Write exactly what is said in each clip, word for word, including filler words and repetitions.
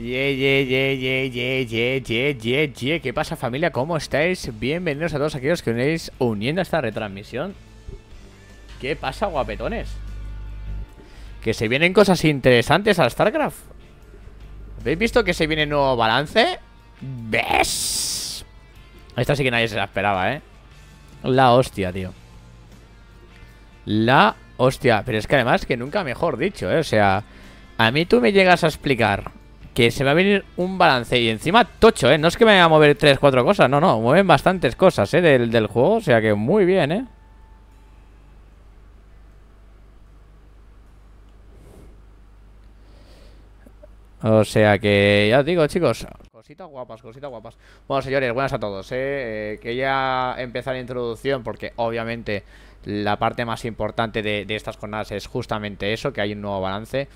Ye, ye, ye, ye, ye, ye, ye, ye, ye. ¿Qué pasa, familia? ¿Cómo estáis? Bienvenidos a todos aquellos que venéis uniendo a esta retransmisión. ¿Qué pasa, guapetones? Que se vienen cosas interesantes al StarCraft. ¿Habéis visto que se viene nuevo balance? ¿Ves? Esta sí que nadie se la esperaba, ¿eh? La hostia, tío. La hostia. Pero es que además que nunca mejor dicho, ¿eh? O sea, a mí tú me llegas a explicar que se va a venir un balance y encima tocho, ¿eh? No es que me vaya a mover tres, cuatro cosas, no, no. Mueven bastantes cosas, ¿eh? Del, del juego, o sea que muy bien, ¿eh? O sea que, ya os digo, chicos, cositas guapas, cositas guapas. Bueno, señores, buenas a todos, ¿eh? Eh, que ya empezar la introducción porque obviamente la parte más importante de, de estas jornadas es justamente eso, que hay un nuevo balance.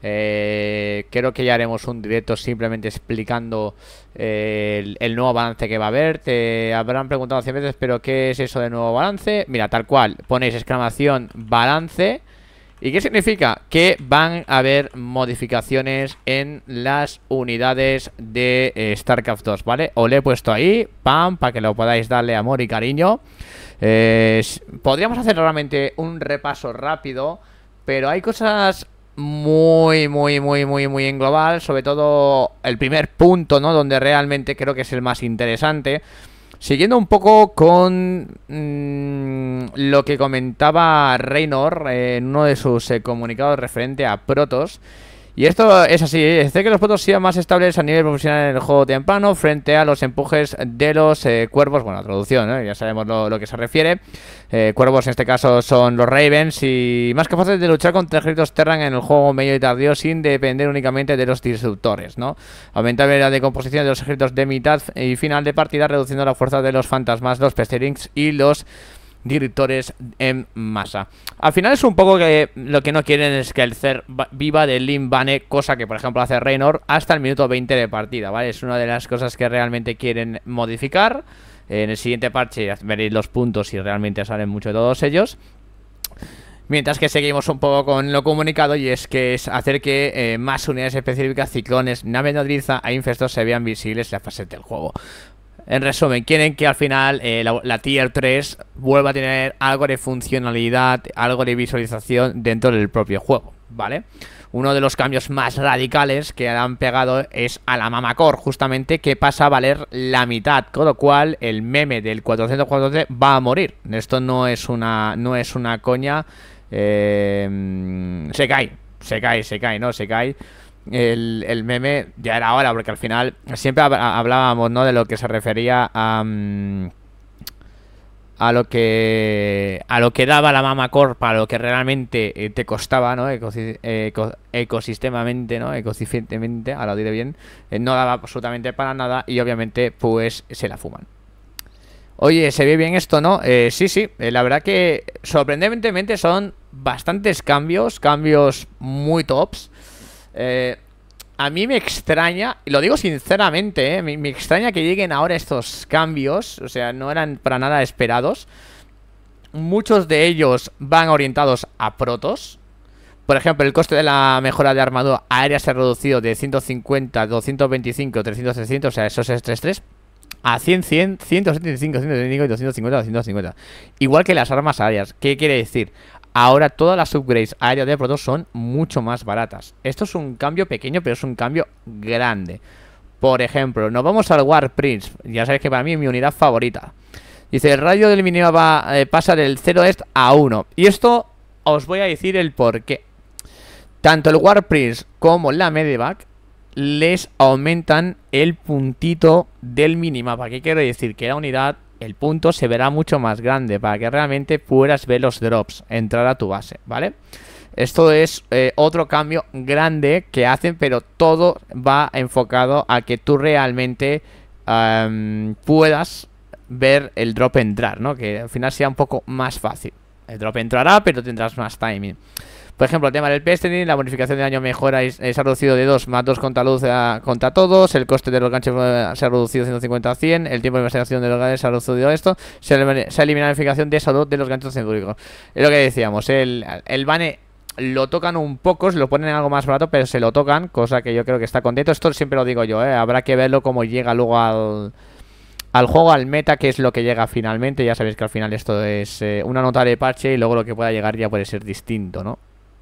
Eh, creo que ya haremos un directo simplemente explicando eh, el, el nuevo balance que va a haber. Te habrán preguntado cien veces, pero ¿qué es eso de nuevo balance? Mira, tal cual, ponéis exclamación balance. ¿Y qué significa? Que van a haber modificaciones en las unidades de eh, StarCraft dos, ¿vale? Os le he puesto ahí, pam, para que lo podáis darle amor y cariño. eh, Podríamos hacer realmente un repaso rápido, pero hay cosas muy, muy, muy, muy, muy en global. Sobre todo el primer punto, ¿no? Donde realmente creo que es el más interesante. Siguiendo un poco con mmm, lo que comentaba Raynor eh, en uno de sus eh, comunicados referente a Protoss. Y esto es así, es decir que los Protoss sean más estables a nivel profesional en el juego temprano frente a los empujes de los eh, cuervos. Bueno, la traducción, ¿eh? Ya sabemos lo, lo que se refiere. eh, Cuervos en este caso son los Ravens y más capaces de luchar contra ejércitos Terran en el juego medio y tardío sin depender únicamente de los disruptores, ¿no? Aumentar la decomposición de los ejércitos de mitad y final de partida, reduciendo la fuerza de los fantasmas, los pesterings y los directores en masa. Al final es un poco que lo que no quieren es que el Cer viva de Lim Bane, cosa que por ejemplo hace Raynor hasta el minuto veinte de partida, ¿vale? Es una de las cosas que realmente quieren modificar. En el siguiente parche veréis los puntos y realmente salen mucho de todos ellos. Mientras que seguimos un poco con lo comunicado, y es que es hacer que eh, más unidades específicas, ciclones, naves nodriza e infestos se vean visibles en la fase del juego. En resumen, quieren que al final eh, la, la tier tres vuelva a tener algo de funcionalidad, algo de visualización dentro del propio juego, ¿vale? Uno de los cambios más radicales que han pegado es a la Mama Core, justamente, que pasa a valer la mitad, con lo cual el meme del cuatrocientos cuatorce va a morir. Esto no es una, no es una coña. eh, Se cae, se cae, se cae, ¿no? Se cae. El, el meme ya era hora, porque al final siempre hablábamos, ¿no? De lo que se refería a um, a lo que a lo que daba la Mama Core, para lo que realmente eh, te costaba, ¿no? Eco, eco, ecosistemamente, ¿no? Ecocientemente, ahora lo diré bien. eh, No daba absolutamente para nada y obviamente pues se la fuman. Oye, ¿se ve bien esto, no? Eh, sí, sí, eh, la verdad que sorprendentemente son bastantes cambios, cambios muy tops. Eh, a mí me extraña, y lo digo sinceramente, eh, me, me extraña que lleguen ahora estos cambios. O sea, no eran para nada esperados. Muchos de ellos van orientados a Protoss. Por ejemplo, el coste de la mejora de armadura aérea se ha reducido de ciento cincuenta, doscientos veinticinco, trescientos, trescientos, o sea, esos es tres tres, a cien, cien, ciento setenta y cinco, ciento setenta y cinco y doscientos cincuenta, doscientos cincuenta. Igual que las armas aéreas. ¿Qué quiere decir? Ahora todas las upgrades aéreas de Protoss son mucho más baratas. Esto es un cambio pequeño, pero es un cambio grande. Por ejemplo, nos vamos al War Prince. Ya sabéis que para mí es mi unidad favorita. Dice, el radio del minimapa eh, pasa del cero est a uno. Y esto os voy a decir el por qué. Tanto el War Prince como la Medivac les aumentan el puntito del minimapa. ¿Qué quiere decir? Que la unidad, el punto se verá mucho más grande para que realmente puedas ver los drops entrar a tu base, ¿vale? Esto es eh, otro cambio grande que hacen, pero todo va enfocado a que tú realmente um, puedas ver el drop entrar, ¿no? Que al final sea un poco más fácil. El drop entrará, pero tendrás más timing. Por ejemplo, el tema del pestering, la bonificación de daño mejora y se ha reducido de dos más dos contra luz a, contra todos. El coste de los ganchos se ha reducido de ciento cincuenta a cien. El tiempo de investigación de los ganchos se ha reducido a esto. Se ha eliminado la bonificación de salud de los ganchos centúricos. Es lo que decíamos, el, el bane lo tocan un poco, se lo ponen algo más barato, pero se lo tocan, cosa que yo creo que está contento. Esto siempre lo digo yo, ¿eh? Habrá que verlo cómo llega luego al, al juego, al meta, que es lo que llega finalmente. Ya sabéis que al final esto es eh, una nota de parche y luego lo que pueda llegar ya puede ser distinto, ¿no?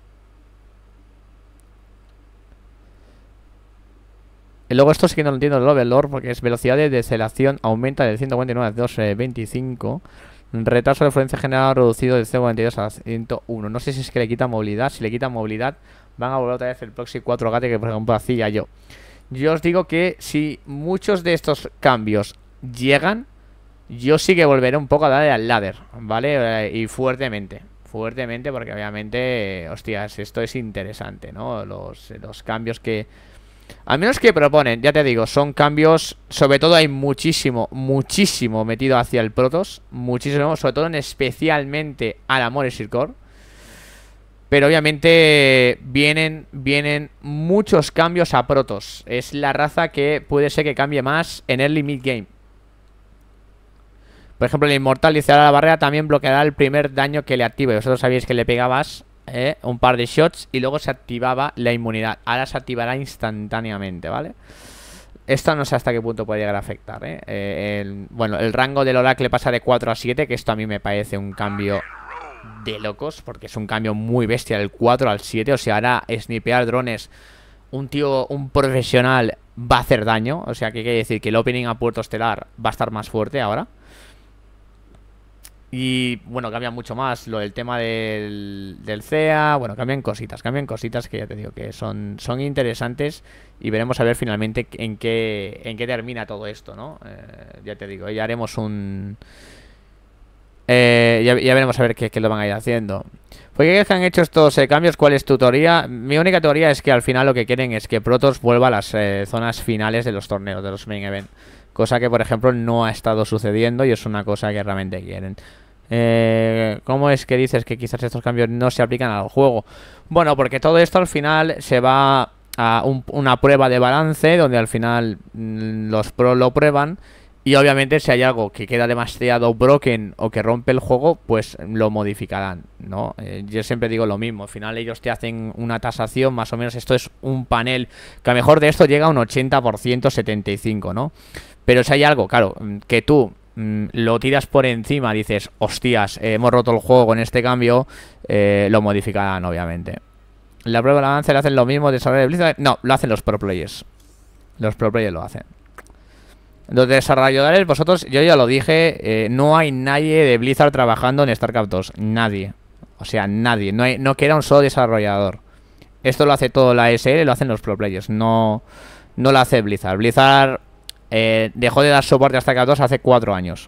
Y luego esto sí que no lo entiendo el Overlord, porque es velocidad de deceleración aumenta de ciento cuarenta y nueve a doscientos veinticinco. Retraso de frecuencia general reducido de ciento cuarenta y dos a ciento uno. No sé si es que le quita movilidad. Si le quita movilidad, van a volver otra vez el Proxy cuatro Gate, que por ejemplo hacía yo. Yo os digo que si muchos de estos cambios llegan, yo sí que volveré un poco a darle al ladder, ¿vale? Y fuertemente. Fuertemente, porque obviamente, hostias, esto es interesante, ¿no? Los, los cambios que... Al menos que proponen, ya te digo, son cambios. Sobre todo hay muchísimo, muchísimo metido hacia el Protoss. Muchísimo, sobre todo en especialmente a la Morris Core. Pero obviamente vienen, vienen muchos cambios a Protoss. Es la raza que puede ser que cambie más en early mid game. Por ejemplo, el Inmortal dice: ahora la barrera también bloqueará el primer daño que le active. Vosotros sabéis que le pegabas Eh, un par de shots y luego se activaba la inmunidad. Ahora se activará instantáneamente, ¿vale? Esto no sé hasta qué punto puede llegar a afectar, ¿eh? Eh, el, bueno, el rango del Oracle pasa de cuatro a siete, que esto a mí me parece un cambio de locos, porque es un cambio muy bestia del cuatro al siete. O sea, ahora snipear drones, un tío, un profesional va a hacer daño. O sea, que quiere decir que el opening a puerto estelar va a estar más fuerte ahora. Y bueno, cambia mucho más lo del tema del, del C E A. Bueno, cambian cositas, cambian cositas que ya te digo que son, son interesantes. Y veremos a ver finalmente en qué, en qué termina todo esto, ¿no? Eh, ya te digo, ya haremos un... Eh, ya, ya veremos a ver qué, qué lo van a ir haciendo. ¿Por qué han hecho estos eh, cambios? ¿Cuál es tu teoría? Mi única teoría es que al final lo que quieren es que Protoss vuelva a las eh, zonas finales de los torneos, de los main event. Cosa que, por ejemplo, no ha estado sucediendo y es una cosa que realmente quieren. Eh, ¿Cómo es que dices que quizás estos cambios no se aplican al juego? Bueno, porque todo esto al final se va a un, una prueba de balance, donde al final mmm, los pros lo prueban. Y obviamente si hay algo que queda demasiado broken o que rompe el juego, pues lo modificarán, ¿no? Eh, yo siempre digo lo mismo, al final ellos te hacen una tasación, más o menos esto es un panel, que a lo mejor de esto llega a un ochenta por ciento, setenta y cinco por ciento, ¿no? Pero si hay algo, claro, que tú mmm, lo tiras por encima, dices, hostias, eh, hemos roto el juego con este cambio, eh, lo modificarán, obviamente. La prueba de avance le hacen lo mismo de saber de Blizzard. No, lo hacen los pro players. Los pro players lo hacen. Los desarrolladores, vosotros, yo ya lo dije, eh, no hay nadie de Blizzard trabajando en StarCraft dos. Nadie. O sea, nadie. No, hay, no queda un solo desarrollador. Esto lo hace todo la E S L, lo hacen los pro players. No, no lo hace Blizzard. Blizzard eh, dejó de dar soporte a StarCraft dos hace cuatro años.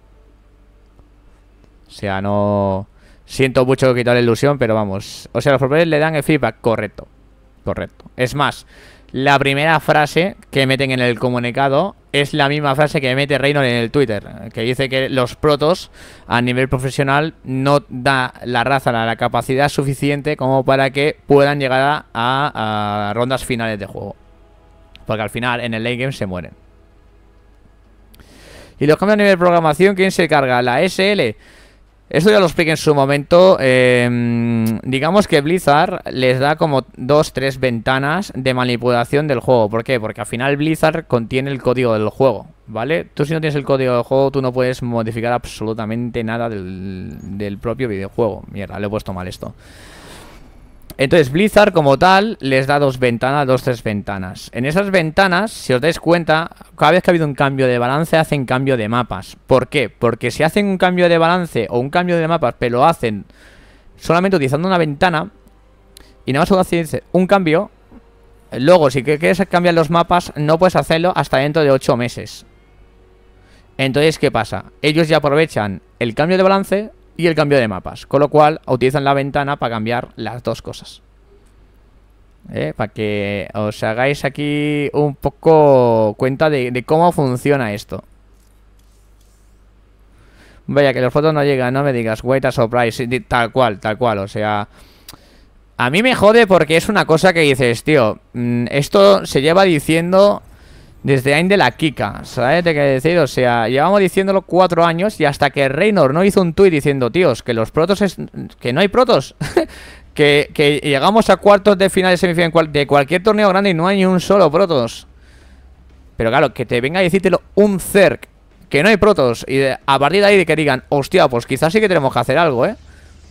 O sea, no... Siento mucho quitar la ilusión, pero vamos. O sea, los pro players le dan el feedback correcto. Correcto. Es más, la primera frase que meten en el comunicado es la misma frase que mete Reynor en el Twitter, que dice que los protos a nivel profesional no da la raza la, la capacidad suficiente como para que puedan llegar a, a, a rondas finales de juego, porque al final en el late game se mueren. Y los cambios a nivel de programación, ¿quién se carga? La E S L. Esto ya lo expliqué en su momento. eh, Digamos que Blizzard les da como dos, tres ventanas de manipulación del juego. ¿Por qué? Porque al final Blizzard contiene el código del juego, ¿vale? Tú si no tienes el código del juego, tú no puedes modificar absolutamente nada del, del propio videojuego. Mierda, le he puesto mal esto. Entonces Blizzard como tal les da dos ventanas, dos, tres ventanas. En esas ventanas, si os dais cuenta, cada vez que ha habido un cambio de balance hacen cambio de mapas. ¿Por qué? Porque si hacen un cambio de balance o un cambio de mapas, pero lo hacen solamente utilizando una ventana y nada más que hacer un cambio, luego si quieres cambiar los mapas no puedes hacerlo hasta dentro de ocho meses. Entonces, ¿qué pasa? Ellos ya aprovechan el cambio de balance y el cambio de mapas, con lo cual utilizan la ventana para cambiar las dos cosas, ¿eh? Para que os hagáis aquí un poco cuenta de, de cómo funciona esto. Vaya, que los fotos no llegan, no me digas, wait a surprise. Tal cual, tal cual, o sea, a mí me jode porque es una cosa que dices, tío, esto se lleva diciendo desde Ain de la Kika, ¿sabes de qué decir? O sea, llevamos diciéndolo cuatro años y hasta que Reynor no hizo un tuit diciendo, tíos, que los protos es... que no hay protos, Que, que llegamos a cuartos de final de semifinal de cualquier torneo grande y no hay ni un solo Protoss. Pero claro, que te venga a decírtelo un Zerg, que no hay Protoss, y de, a partir de ahí de que digan, hostia, pues quizás sí que tenemos que hacer algo, ¿eh?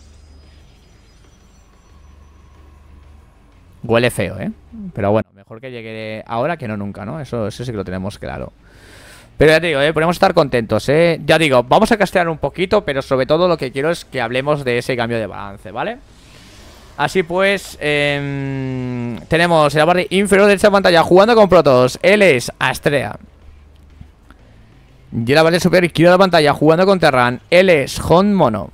Huele feo, ¿eh? Pero bueno, mejor que llegue ahora que no nunca, ¿no? Eso, eso sí que lo tenemos claro. Pero ya te digo, ¿eh? Podemos estar contentos, ¿eh? Ya digo, vamos a castear un poquito, pero sobre todo lo que quiero es que hablemos de ese cambio de balance, ¿vale? Así pues, eh, tenemos en la parte inferior de esta pantalla jugando con Protoss. Él es Astrea. Y en la parte superior izquierda de la pantalla jugando con Terran. Él es Hon Mono.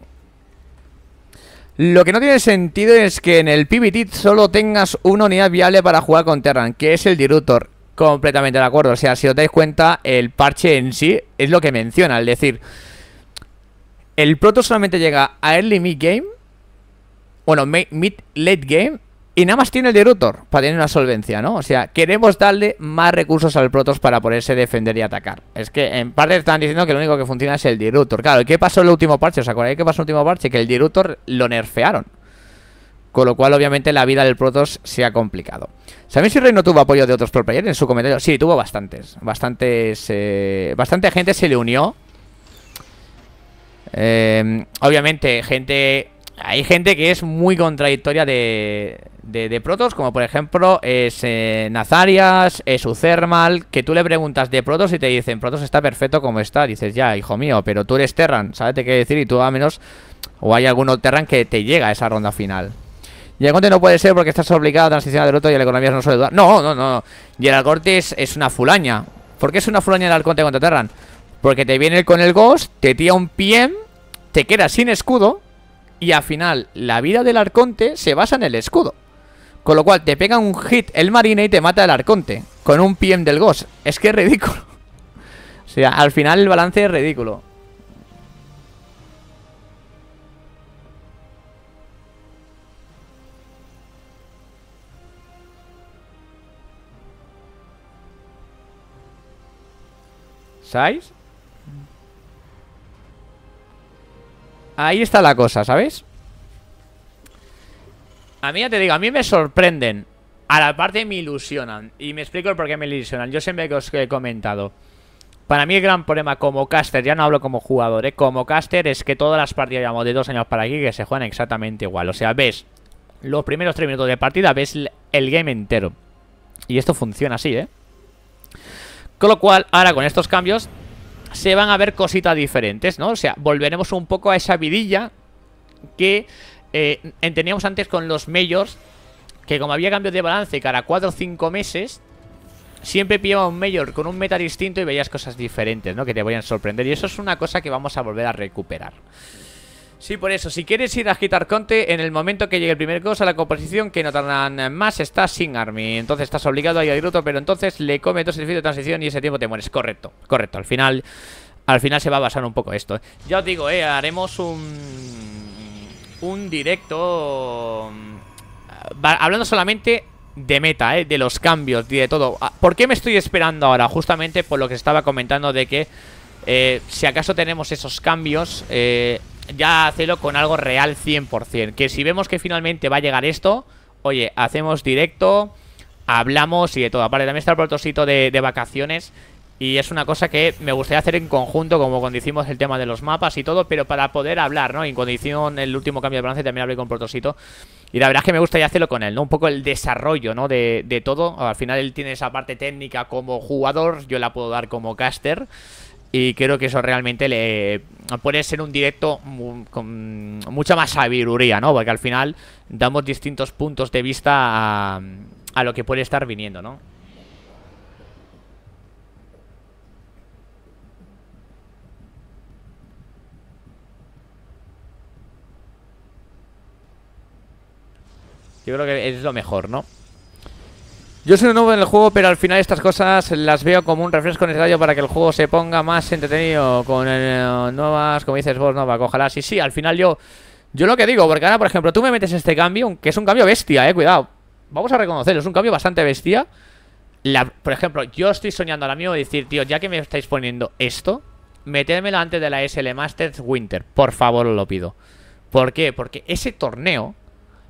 Lo que no tiene sentido es que en el P V T solo tengas una unidad viable para jugar con Terran, que es el Disruptor. Completamente de acuerdo. O sea, si os dais cuenta, el parche en sí es lo que menciona. Es decir, el Protoss solamente llega a early mid game. Bueno, mid late game. Y nada más tiene el Disruptor para tener una solvencia, ¿no? O sea, queremos darle más recursos al Protoss para poderse defender y atacar. Es que en parte están diciendo que lo único que funciona es el Disruptor. Claro, ¿qué pasó en el último parche? ¿Os acordáis qué pasó en el último parche? Que el Disruptor lo nerfearon. Con lo cual, obviamente, la vida del Protoss se ha complicado. ¿Sabéis si Rey no tuvo apoyo de otros pro players en su comentario? Sí, tuvo bastantes. Bastantes. Eh, bastante gente se le unió. Eh, obviamente, gente. Hay gente que es muy contradictoria de, de, de Protoss, como por ejemplo es eh, Nazarias, es Uthermal, que tú le preguntas de Protoss y te dicen Protoss está perfecto como está. Dices, ya, hijo mío, pero tú eres Terran, ¿sabes qué decir? Y tú a menos, o hay alguno Terran que te llega a esa ronda final. Y el Corte no puede ser porque estás obligado a transicionar del otro y la economía no suele dudar. No, no, no. Y el Corte es, es una fulaña. ¿Por qué es una fulaña el Arconte contra Terran? Porque te viene con el Ghost, te tira un P M, te quedas sin escudo. Y al final, la vida del Arconte se basa en el escudo. Con lo cual, te pega un hit el Marine y te mata el Arconte con un P M del Ghost. Es que es ridículo. O sea, al final el balance es ridículo. ¿Sabéis? Ahí está la cosa, ¿sabes? A mí ya te digo, a mí me sorprenden. A la parte me ilusionan. Y me explico el por qué me ilusionan. Yo siempre que os he comentado, para mí el gran problema como caster, ya no hablo como jugador, ¿eh? Como caster es que todas las partidas, digamos, de dos años para aquí que se juegan exactamente igual. O sea, ves los primeros tres minutos de partida, ves el game entero. Y esto funciona así, ¿eh? Con lo cual, ahora con estos cambios se van a ver cositas diferentes, ¿no? O sea, volveremos un poco a esa vidilla que eh, teníamos antes con los Majors, que como había cambios de balance cada cuatro o cinco meses, siempre pillaba un Major con un meta distinto y veías cosas diferentes, ¿no? Que te vayan a sorprender. Y eso es una cosa que vamos a volver a recuperar. Sí, por eso, si quieres ir a quitar Conte, en el momento que llegue el primer cosa, la composición que no tardan más está sin Army. Entonces estás obligado a ir a Disruptor, pero entonces le come dos edificios de transición y ese tiempo te mueres. Correcto, correcto. Al final, al final se va a basar un poco esto. Ya os digo, eh, haremos un, un directo hablando solamente de meta, eh, de los cambios y de todo. ¿Por qué me estoy esperando ahora? Justamente por lo que estaba comentando de que eh, si acaso tenemos esos cambios, eh... ya hacerlo con algo real cien por cien. Que si vemos que finalmente va a llegar esto, oye, hacemos directo, hablamos y de todo. Aparte también está el protosito de, de vacaciones. Y es una cosa que me gustaría hacer en conjunto, como cuando hicimos el tema de los mapas y todo, pero para poder hablar, ¿no? Y cuando hicieron el último cambio de balance también hablé con protosito. Y la verdad es que me gustaría hacerlo con él, ¿no? Un poco el desarrollo, ¿no? De, de todo. Al final él tiene esa parte técnica como jugador, yo la puedo dar como caster. Y creo que eso realmente le puede ser un directo con mucha más sabiduría, ¿no? Porque al final damos distintos puntos de vista a, a lo que puede estar viniendo, ¿no? Yo creo que es lo mejor, ¿no? Yo soy nuevo en el juego, pero al final estas cosas las veo como un refresco necesario para que el juego se ponga más entretenido con eh, nuevas, como dices vos, Novak. Ojalá, sí, sí, al final yo Yo lo que digo, porque ahora, por ejemplo, tú me metes este cambio, que es un cambio bestia, eh, cuidado. Vamos a reconocerlo, es un cambio bastante bestia. La, por ejemplo, yo estoy soñando ahora mismo de decir, tío, ya que me estáis poniendo esto, metérmelo antes de la S L Masters Winter. Por favor, os lo pido. ¿Por qué? Porque ese torneo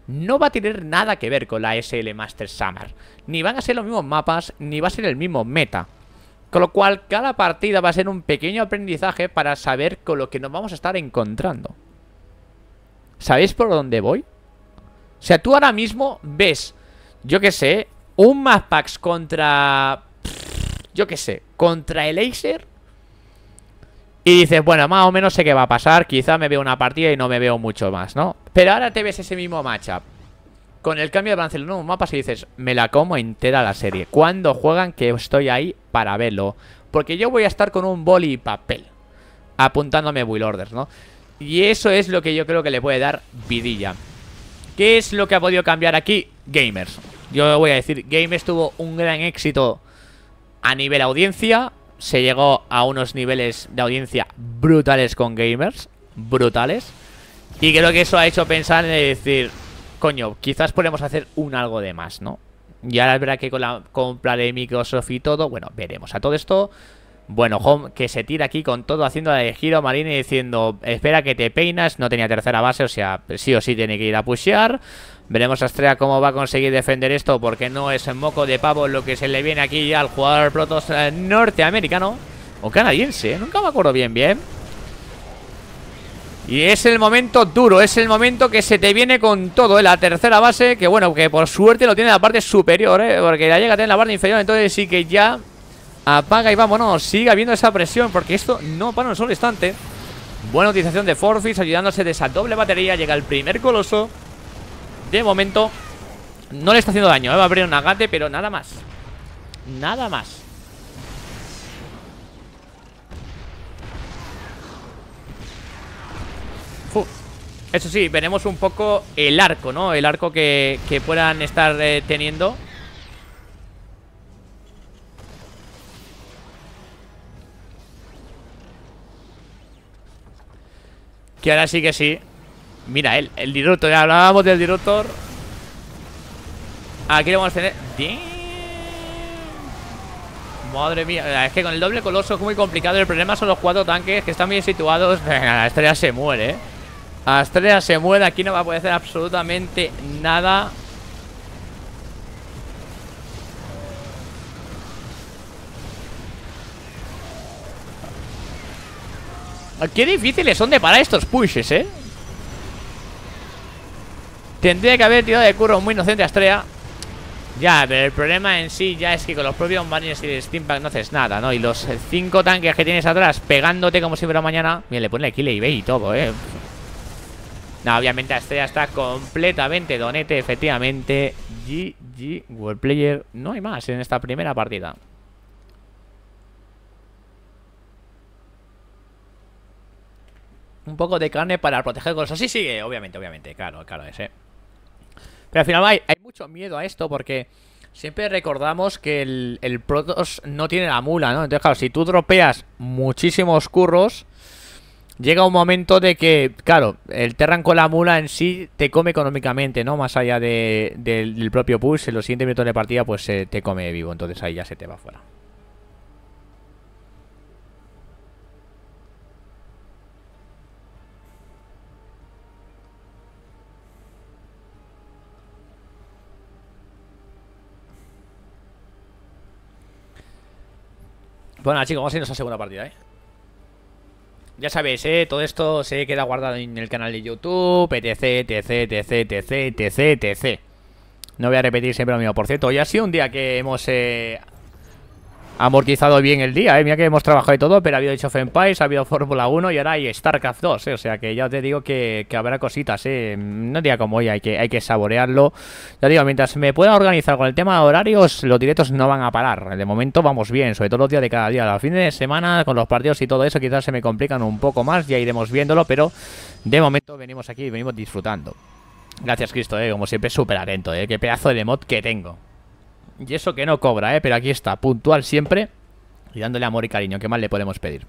no va a tener nada que ver con la S L Masters Summer. Ni van a ser los mismos mapas, ni va a ser el mismo meta. Con lo cual, cada partida va a ser un pequeño aprendizaje para saber con lo que nos vamos a estar encontrando. ¿Sabéis por dónde voy? O sea, tú ahora mismo ves, yo qué sé, un Mappax contra... Yo qué sé, contra el Acer. Y dices, bueno, más o menos sé qué va a pasar. Quizá me veo una partida y no me veo mucho más, ¿no? Pero ahora te ves ese mismo matchup con el cambio de balance en un mapa y dices, me la como entera la serie. ¿Cuándo juegan? Que estoy ahí para verlo. Porque yo voy a estar con un boli y papel apuntándome Will Orders, ¿no? Y eso es lo que yo creo que le puede dar vidilla. ¿Qué es lo que ha podido cambiar aquí? Gamers. Yo voy a decir, Gamers tuvo un gran éxito a nivel audiencia. Se llegó a unos niveles de audiencia brutales con Gamers. Brutales. Y creo que eso ha hecho pensar en decir, coño, quizás podemos hacer un algo de más, ¿no? Y ahora es verdad que con la compra de Microsoft y todo, bueno, veremos. A todo esto, bueno, Home que se tira aquí con todo, haciendo la de giro marine y diciendo, espera que te peinas, no tenía tercera base, o sea, sí o sí tiene que ir a pushear. Veremos a Astrea cómo va a conseguir defender esto, porque no es en moco de pavo lo que se le viene aquí ya al jugador Protoss eh, norteamericano o canadiense, nunca me acuerdo bien bien. Y es el momento duro, es el momento que se te viene con todo, ¿eh? La tercera base, que bueno, que por suerte lo tiene en la parte superior, ¿eh? Porque la llega a tener en la parte inferior, entonces sí que ya apaga y vámonos. Sigue habiendo esa presión, porque esto no para un solo instante. Buena utilización de Forfis, ayudándose de esa doble batería. Llega el primer coloso. De momento no le está haciendo daño, ¿eh? Va a abrir un agate, pero nada más. Nada más. Uf. Eso sí, veremos un poco el arco, ¿no? El arco que, que puedan estar eh, teniendo. Que ahora sí que sí. Mira, el, el disruptor, ya hablábamos del disruptor. Aquí lo vamos a tener. ¡Bien! Madre mía, es que con el doble coloso es muy complicado. El problema son los cuatro tanques que están bien situados. La Estrella se muere, ¿eh? Astrea se muere, aquí no va a poder hacer absolutamente nada. Qué difíciles son de parar estos pushes, ¿eh? Tendría que haber tirado de curro muy inocente a Astrea. Ya, pero el problema en sí ya es que con los propios Marines y el Steampack no haces nada, ¿no? Y los cinco tanques que tienes atrás pegándote como si fuera mañana. Mira, le pone el kill y ve y todo, ¿eh? No, obviamente Astrea está completamente donete, efectivamente. G G, World Player. No hay más en esta primera partida. Un poco de carne para proteger cosas. Sí, sigue, obviamente, obviamente. Claro, claro, ese. Pero al final hay, hay mucho miedo a esto porque siempre recordamos que el, el Protoss no tiene la mula, ¿no? Entonces, claro, si tú dropeas muchísimos curros, llega un momento de que, claro, el Terran con la mula en sí te come económicamente, ¿no? Más allá de, de, del propio push, en los siguientes minutos de partida, pues eh, te come vivo. Entonces ahí ya se te va fuera. Bueno, chicos, vamos a irnos a la segunda partida, ¿eh? Ya sabéis, ¿eh? Todo esto se queda guardado en el canal de YouTube, etc, etc, etc, etc, etc, etc. No voy a repetir siempre lo mismo. Por cierto, hoy ha sido un día que hemos eh, amortizado bien el día, ¿eh? Mira que hemos trabajado y todo, pero ha habido Age of Empires, ha habido Fórmula uno y ahora hay StarCraft dos, ¿eh? O sea que ya te digo que, que habrá cositas, ¿eh? No día como hoy, hay que, hay que saborearlo. Ya digo, mientras me pueda organizar con el tema de horarios, los directos no van a parar. De momento vamos bien, sobre todo los días de cada día. Los fines de semana, con los partidos y todo eso, quizás se me complican un poco más, ya iremos viéndolo, pero de momento venimos aquí y venimos disfrutando. Gracias, Cristo, ¿eh? Como siempre, súper atento, ¿eh? Qué pedazo de mod que tengo. Y eso que no cobra, ¿eh? Pero aquí está, puntual siempre y dándole amor y cariño. ¿Qué más le podemos pedir?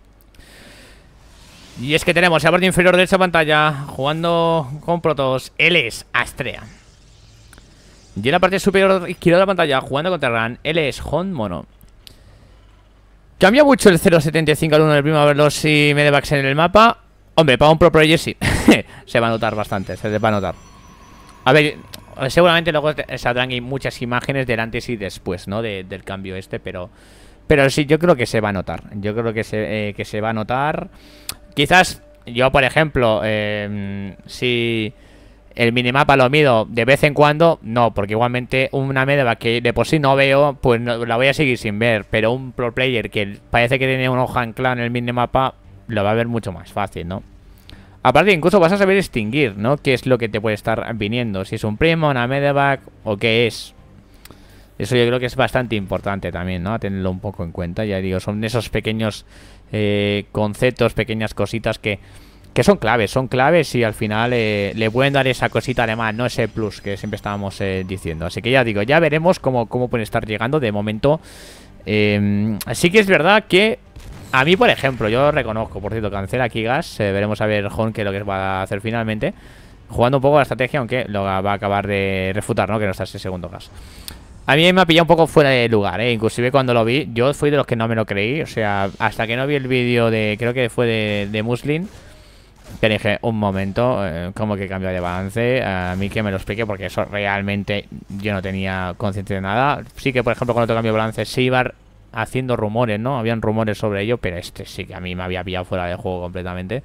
Y es que tenemos en la parte inferior de esa pantalla, jugando con Protoss, él es Astrea. Y en la parte superior izquierda de la pantalla, jugando con Terran, él es Hon Mono. ¿Cambia mucho el cero setenta y cinco al uno del primo a ver los y Medevacs en el mapa? Hombre, para un pro player sí. Se va a notar bastante, se va a notar. A ver, seguramente luego saldrán muchas imágenes del antes y después, ¿no? De, del cambio este, pero... Pero sí, yo creo que se va a notar. Yo creo que se, eh, que se va a notar. Quizás yo, por ejemplo, eh, si el minimapa lo mido de vez en cuando, no, porque igualmente una medeva que de por sí no veo, pues no, la voy a seguir sin ver. Pero un pro player que parece que tiene un hoja anclada en el minimapa, lo va a ver mucho más fácil, ¿no? Aparte, incluso vas a saber distinguir, ¿no? Qué es lo que te puede estar viniendo. Si es un primo, una medevac o qué es. Eso yo creo que es bastante importante también, ¿no? A tenerlo un poco en cuenta. Ya digo, son esos pequeños eh, conceptos, pequeñas cositas que, que son claves, son claves y al final eh, le pueden dar esa cosita además, no ese plus que siempre estábamos eh, diciendo. Así que ya digo, ya veremos cómo, cómo pueden estar llegando. De momento, eh, sí que es verdad que a mí, por ejemplo, yo reconozco, por cierto, cancela aquí gas. Eh, veremos a ver Hon qué es lo que va a hacer finalmente. Jugando un poco la estrategia, aunque lo va a acabar de refutar, ¿no? Que no está ese segundo gas. A mí me ha pillado un poco fuera de lugar, ¿eh? Inclusive cuando lo vi, yo fui de los que no me lo creí. O sea, hasta que no vi el vídeo de, creo que fue de, de Muslin, que dije, un momento, eh, ¿cómo que cambio de balance? A mí que me lo explique, porque eso realmente yo no tenía conciencia de nada. Sí que, por ejemplo, con otro cambio de balance se iba haciendo rumores, ¿no? Habían rumores sobre ello, pero este sí que a mí me había pillado fuera de juego completamente.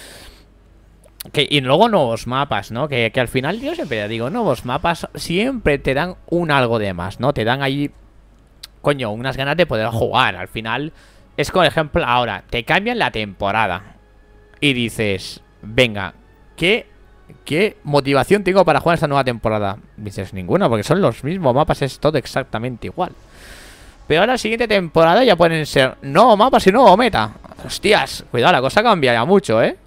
Que, y luego nuevos mapas, ¿no? Que, que al final yo siempre digo, nuevos mapas siempre te dan un algo de más, ¿no? Te dan ahí, coño, unas ganas de poder jugar. Al final es, por ejemplo, ahora te cambian la temporada y dices, venga, ¿qué, qué motivación tengo para jugar esta nueva temporada? Dices, ninguna, porque son los mismos mapas, es todo exactamente igual. Pero ahora la siguiente temporada ya pueden ser nuevos mapas y nuevo meta. Hostias, cuidado, la cosa cambia ya mucho, ¿eh?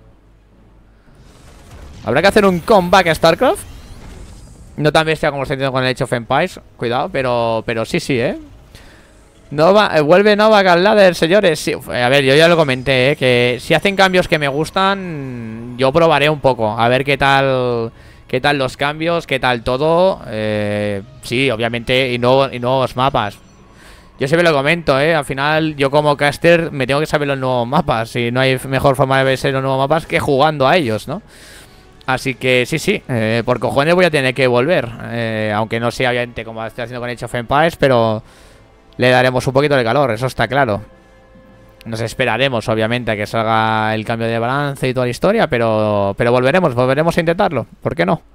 Habrá que hacer un comeback a StarCraft. No tan bestia como lo está haciendo con el Age of Empires. Cuidado, pero pero sí, sí, ¿eh? Nova, eh, vuelve Novak al ladder, señores. Sí, a ver, yo ya lo comenté, ¿eh? Que si hacen cambios que me gustan, yo probaré un poco. A ver qué tal qué tal los cambios, qué tal todo. eh, Sí, obviamente, y, nuevo, y nuevos mapas. Yo siempre lo comento, ¿eh? Al final, yo como caster me tengo que saber los nuevos mapas. Y no hay mejor forma de ver los nuevos mapas que jugando a ellos, ¿no? Así que sí, sí, eh, por cojones voy a tener que volver, eh, aunque no sea obviamente como estoy haciendo con Age of Empires, pero le daremos un poquito de calor, eso está claro. Nos esperaremos obviamente a que salga el cambio de balance y toda la historia, pero, pero volveremos, volveremos a intentarlo, ¿por qué no?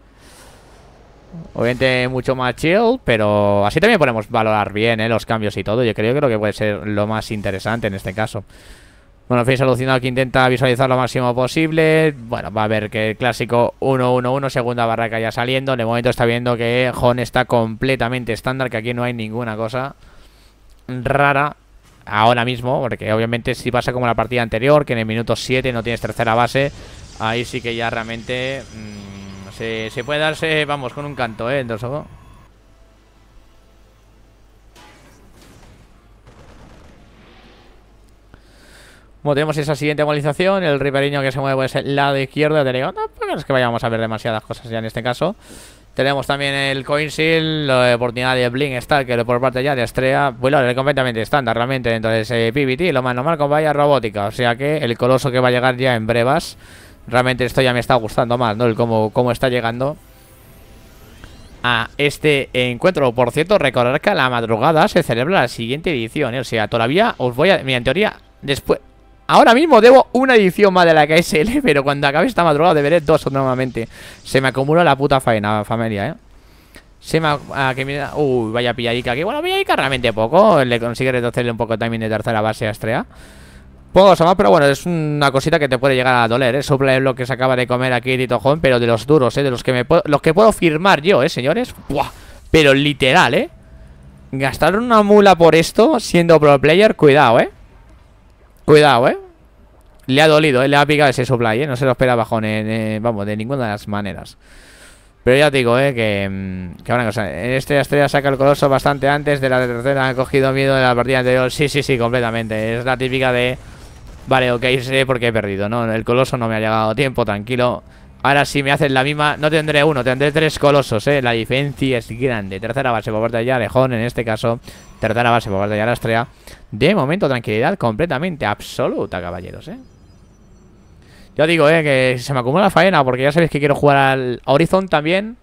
Obviamente mucho más chill, pero así también podemos valorar bien, ¿eh? Los cambios y todo. Yo creo, creo que puede ser lo más interesante en este caso. Bueno, Face alucinado que intenta visualizar lo máximo posible. Bueno, va a ver que el clásico uno uno uno, segunda barraca ya saliendo. De momento está viendo que Hon está completamente estándar, que aquí no hay ninguna cosa rara ahora mismo, porque obviamente si pasa como la partida anterior, que en el minuto siete no tienes tercera base, ahí sí que ya realmente mmm, se, se puede darse, vamos, con un canto, ¿eh? Entonces, ojo. Bueno, tenemos esa siguiente movilización. El riperiño que se mueve por ese lado izquierdo. Tampoco es que vayamos a ver demasiadas cosas ya en este caso. Tenemos también el Coinsil, la oportunidad de Blink Stalker por parte ya de Estrella. Bueno, es completamente estándar realmente dentro de ese P V T. Lo más normal con vaya robótica. O sea que el coloso que va a llegar ya en brevas. Realmente esto ya me está gustando más, ¿no? El cómo, cómo está llegando a este encuentro. Por cierto, recordar que a la madrugada se celebra la siguiente edición, ¿eh? O sea, todavía os voy a... Mira, en teoría, después... Ahora mismo debo una edición más de la K S L, pero cuando acabe esta madrugada deberé dos nuevamente. Se me acumula la puta faena, familia, ¿eh? Se me... Ah, que mira... Uy, vaya pilladica. Que bueno, pilladica realmente poco. Le consigue retrocederle un poco de timing de tercera base a Estrella. Poco más, pero bueno, es una cosita que te puede llegar a doler, ¿eh? Suple lo que se acaba de comer aquí Tito Hon, pero de los duros, ¿eh? De los que me puedo... Los que puedo firmar yo, ¿eh, señores? ¡Buah! Pero literal, ¿eh? Gastar una mula por esto, siendo pro player, cuidado, ¿eh? Cuidado, ¿eh? Le ha dolido, ¿eh? Le ha picado ese supply, ¿eh? No se lo espera bajón, eh, vamos, de ninguna de las maneras. Pero ya te digo, ¿eh? Que, que una cosa, en este Estrella saca el coloso bastante antes de la tercera. Ha cogido miedo de la partida anterior. Sí, sí, sí, completamente. Es la típica de... Vale, ok, sé por qué he perdido, ¿no? El coloso no me ha llegado a tiempo, tranquilo. Ahora sí me hacen la misma... No tendré uno, tendré tres colosos, ¿eh? La diferencia es grande. Tercera base por parte de Yarejón, en este caso. Tercera base por parte de Yarastrea. De momento, tranquilidad completamente absoluta, caballeros, ¿eh? Ya digo, ¿eh? Que se me acumula la faena, porque ya sabéis que quiero jugar al Horizon también.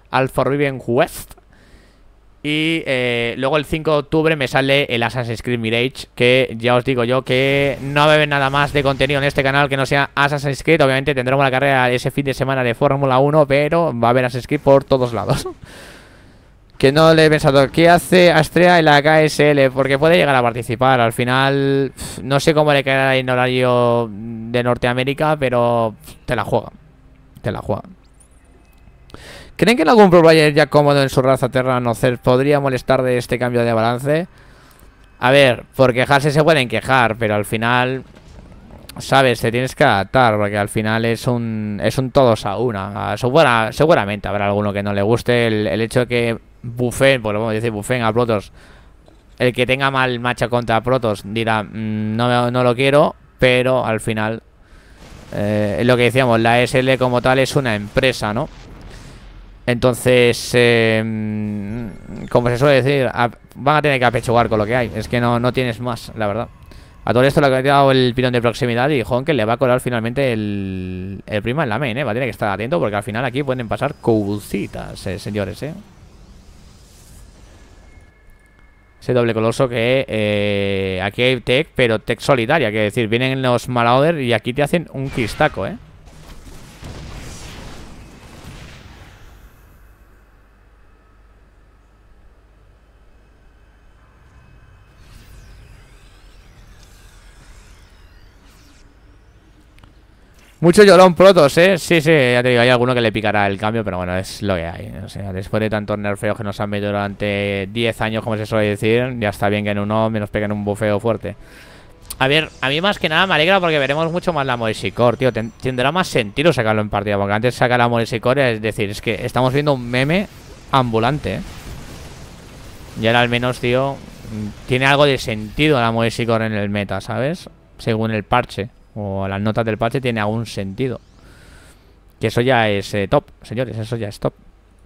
al Forbidden West. Y eh, luego el cinco de octubre me sale el Assassin's Creed Mirage, que ya os digo yo que no va a haber nada más de contenido en este canal que no sea Assassin's Creed. Obviamente tendremos la carrera ese fin de semana de Fórmula uno, pero va a haber Assassin's Creed por todos lados. Que no le he pensado, ¿qué hace Astrea en la K S L? Porque puede llegar a participar. Al final, no sé cómo le quedará en horario de Norteamérica, pero te la juega. Te la juega. ¿Creen que en algún pro player ya cómodo en su raza Terran o Cer podría molestar de este cambio de balance? A ver, por quejarse se pueden quejar, pero al final, sabes, te tienes que adaptar, porque al final es un es un todos a una. Segura, seguramente habrá alguno que no le guste el, el hecho de que bufen, por lo menos dice bufen a Protoss. El que tenga mal matcha contra Protoss dirá, mmm, no, no lo quiero, pero al final, eh, lo que decíamos, la S L como tal es una empresa, ¿no? Entonces, eh, como se suele decir, a, van a tener que apechugar con lo que hay. Es que no, no tienes más, la verdad. A todo esto le ha dado el pilón de proximidad y Honk le va a colar finalmente el, el prima en la main, ¿eh? Va a tener que estar atento porque al final aquí pueden pasar cositas, eh, señores, ¿eh? Ese doble coloso que eh, aquí hay tech, pero tech solitaria, que decir, vienen los Marauder y aquí te hacen un cristaco, ¿eh? Mucho llorón Protoss, ¿eh? Sí, sí, ya te digo, hay alguno que le picará el cambio, pero bueno, es lo que hay. O sea, después de tantos nerfeos que nos han metido durante diez años, como se suele decir, ya está bien que en uno menos peguen un bufeo fuerte. A ver, a mí más que nada me alegra porque veremos mucho más la Moresicore, tío. Tendrá más sentido sacarlo en partida, porque antes sacar la Moresicore, es decir, es que estamos viendo un meme ambulante, ¿eh? Y ahora al menos, tío, tiene algo de sentido la Moresicore en el meta, ¿sabes? Según el parche. O las notas del parche tiene algún sentido. Que eso ya es eh, top, señores, eso ya es top.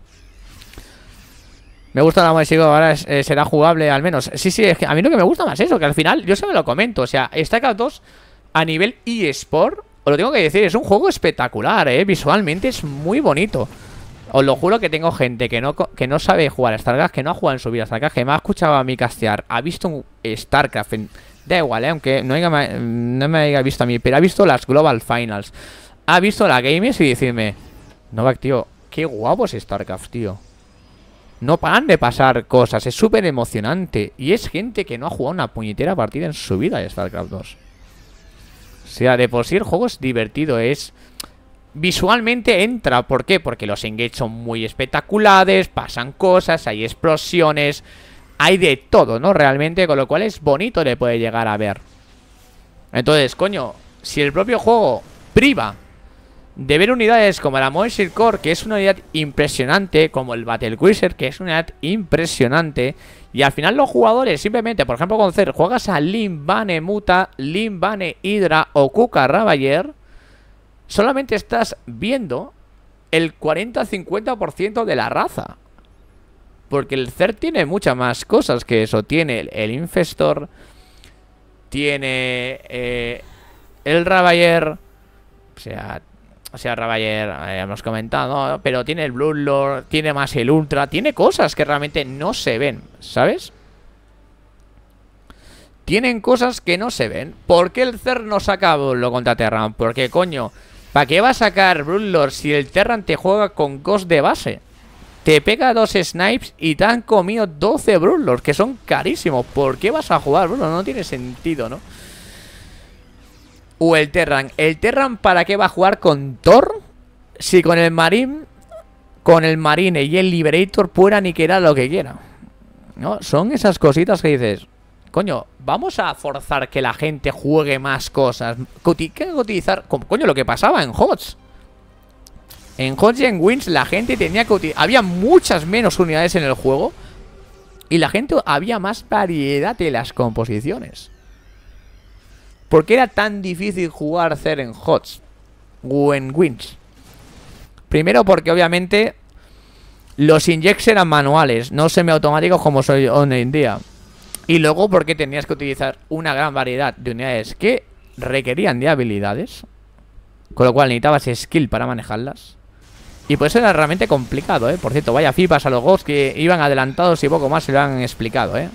Me gusta la música, ahora es, eh, será jugable al menos. Sí, sí, es que a mí lo que me gusta más es eso, que al final, yo se me lo comento. O sea, StarCraft dos a nivel eSport, os lo tengo que decir, es un juego espectacular, eh. Visualmente es muy bonito. Os lo juro que tengo gente que no, que no sabe jugar a StarCraft, que no ha jugado en su vida a StarCraft, que me ha escuchado a mí castear, ha visto un StarCraft en... Da igual, ¿eh? Aunque no, haya, no me haya visto a mí, pero ha visto las Global Finals, ha visto la Games y decirme, Novak, tío, qué guapo es StarCraft, tío. No paran de pasar cosas, es súper emocionante. Y es gente que no ha jugado una puñetera partida en su vida de StarCraft dos. O sea, de por sí el juego es divertido, es... Visualmente entra, ¿por qué? Porque los engage son muy espectaculares, pasan cosas, hay explosiones... Hay de todo, ¿no? Realmente, con lo cual es bonito le puede llegar a ver. Entonces, coño, si el propio juego priva de ver unidades como la Moresicore, que es una unidad impresionante, como el Battlecruiser, que es una unidad impresionante, y al final los jugadores simplemente, por ejemplo con Cer, juegas a Lim Bane Muta, Lim Bane Hydra o Kuka Ravager, solamente estás viendo el cuarenta a cincuenta por ciento de la raza. Porque el Cer tiene muchas más cosas que eso. Tiene el, el Infestor, tiene eh, el Ravager, o sea, o sea, Ravager, eh, hemos comentado, ¿no? Pero tiene el Bloodlord, tiene más el Ultra, tiene cosas que realmente no se ven, ¿sabes? Tienen cosas que no se ven. ¿Por qué el Cer no saca Bloodlord contra Terran? Porque, coño, ¿para qué va a sacar Bloodlord si el Terran te juega con Ghost de base? Te pega dos snipes y te han comido doce Bloodlords, que son carísimos. ¿Por qué vas a jugar Bloodlord? No tiene sentido, ¿no? O el Terran. ¿El Terran para qué va a jugar con Thor? Si con el Marine, con el Marine y el Liberator pueda aniquilar lo que quiera, ¿no? Son esas cositas que dices, coño, vamos a forzar que la gente juegue más cosas. ¿Qué hay que utilizar? Coño, lo que pasaba en H O T S. En H O T S y en Wins la gente tenía que utilizar... Había muchas menos unidades en el juego y la gente había más variedad de las composiciones. ¿Por qué era tan difícil jugar Cer en H O T S o en Wins? Primero porque obviamente los injects eran manuales, no semiautomáticos como soy hoy en día. Y luego porque tenías que utilizar una gran variedad de unidades que requerían de habilidades, con lo cual necesitabas skill para manejarlas. Y pues era realmente complicado, ¿eh? Por cierto, vaya fipas a los Ghosts que iban adelantados y poco más se lo han explicado, ¿eh?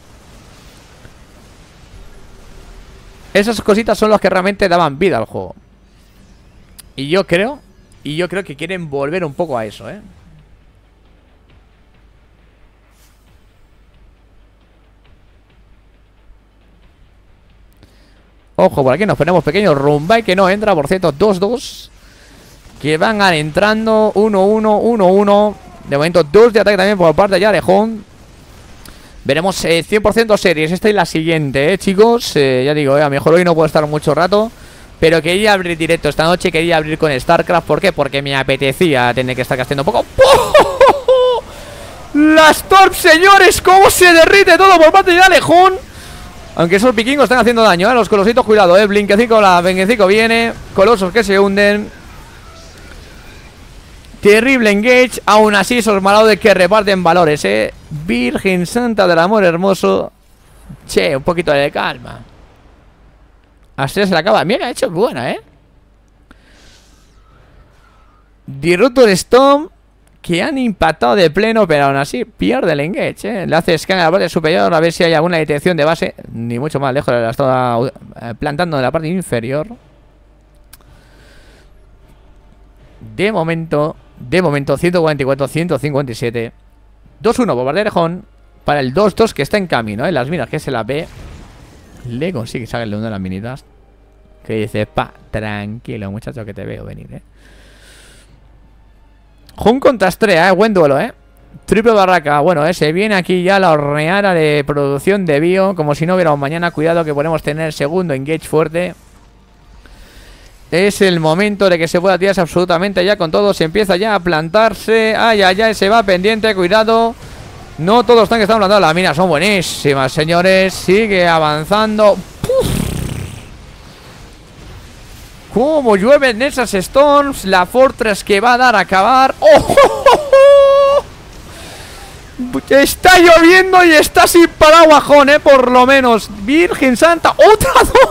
Esas cositas son las que realmente daban vida al juego. Y yo creo, y yo creo que quieren volver un poco a eso, ¿eh? Ojo, por aquí nos ponemos pequeño Rumbai que no entra, por cierto, dos dos. Que van entrando uno uno, uno uno. De momento dos de ataque también por parte de Yarejón. Veremos eh, cien por ciento series. Esta es la siguiente, eh, chicos. eh, Ya digo, eh, a lo mejor hoy no puedo estar mucho rato, pero quería abrir directo esta noche. Quería abrir con StarCraft. ¿Por qué? Porque me apetecía tener que estar casteando un poco. ¡Oh! La Storm, señores. Cómo se derrite todo por parte de Yarejón. Aunque esos vikingos están haciendo daño, ¿eh? Los colositos, cuidado, ¿eh? Blinkecico, la Venguecico viene. Colosos que se hunden. Terrible engage. Aún así, esos malaudes que reparten valores, ¿eh? Virgen Santa del Amor Hermoso. Che, un poquito de calma. Astrea se la acaba. Mira, ha hecho buena, ¿eh? Disruptor Storm. Que han impactado de pleno, pero aún así pierde el engage, ¿eh? Le hace scan a la parte superior a ver si hay alguna detección de base. Ni mucho más lejos, la está plantando en la parte inferior. De momento, de momento, ciento cuarenta y cuatro, ciento cincuenta y siete. dos uno por parte de Yarejón. Para el dos dos que está en camino, ¿eh? Las minas que se la ve. Le consigue sacarle una de las minitas. Que dice, pa, tranquilo, muchacho, que te veo venir, ¿eh? Jun contra Astrea, eh, buen duelo, eh. Triple barraca, bueno, eh, se viene aquí ya la horneada de producción de bio. Como si no hubiera un mañana, cuidado que podemos tener segundo engage fuerte. Es el momento de que se pueda tirarse absolutamente ya con todo. Se empieza ya a plantarse. Ay, ay, ay, se va pendiente, cuidado. No todos están que están plantando. Las minas son buenísimas, señores. Sigue avanzando. ¡Puf! Cómo llueven esas Storms. La Fortress que va a dar a acabar. ¡Oh, oh, oh, oh! Está lloviendo y está sin paraguajón, eh, por lo menos. Virgen Santa. ¡Otra!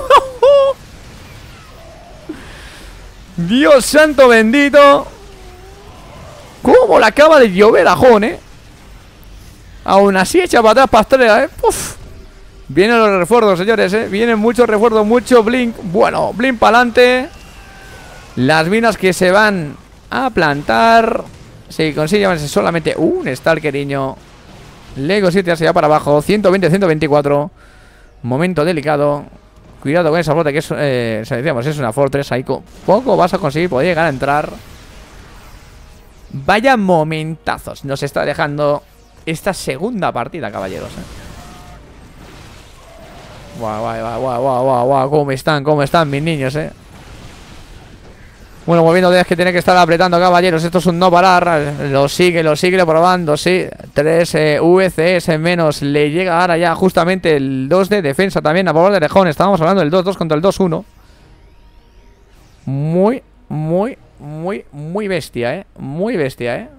Dios santo bendito. Cómo la acaba de llover a Jón, eh. Aún así echa para atrás Pastrera, eh. Uf. Vienen los refuerzos, señores, eh. Vienen muchos refuerzos, mucho Blink. Bueno, Blink para adelante. Las minas que se van a plantar. Si consigue llevarse solamente un Stalkeriño. Lego siete se va para abajo. ciento veinte, ciento veinticuatro. Momento delicado. Cuidado con esa flota que es, eh, decíamos, es una Fortress. Ahí poco vas a conseguir poder llegar a entrar. Vaya momentazos nos está dejando esta segunda partida, caballeros, eh. Guau, guau, guau, guau, guau, guau, guau. ¿Cómo están? ¿Cómo están mis niños, eh? Bueno, moviendo días que tiene que estar apretando, caballeros. Esto es un no parar. Lo sigue, lo sigue probando, sí. Tres eh, V C S menos. Le llega ahora ya justamente el dos de defensa también a favor de Yarejón. Estábamos hablando del dos dos contra el dos uno. Muy, muy, muy, muy bestia, eh. Muy bestia, eh.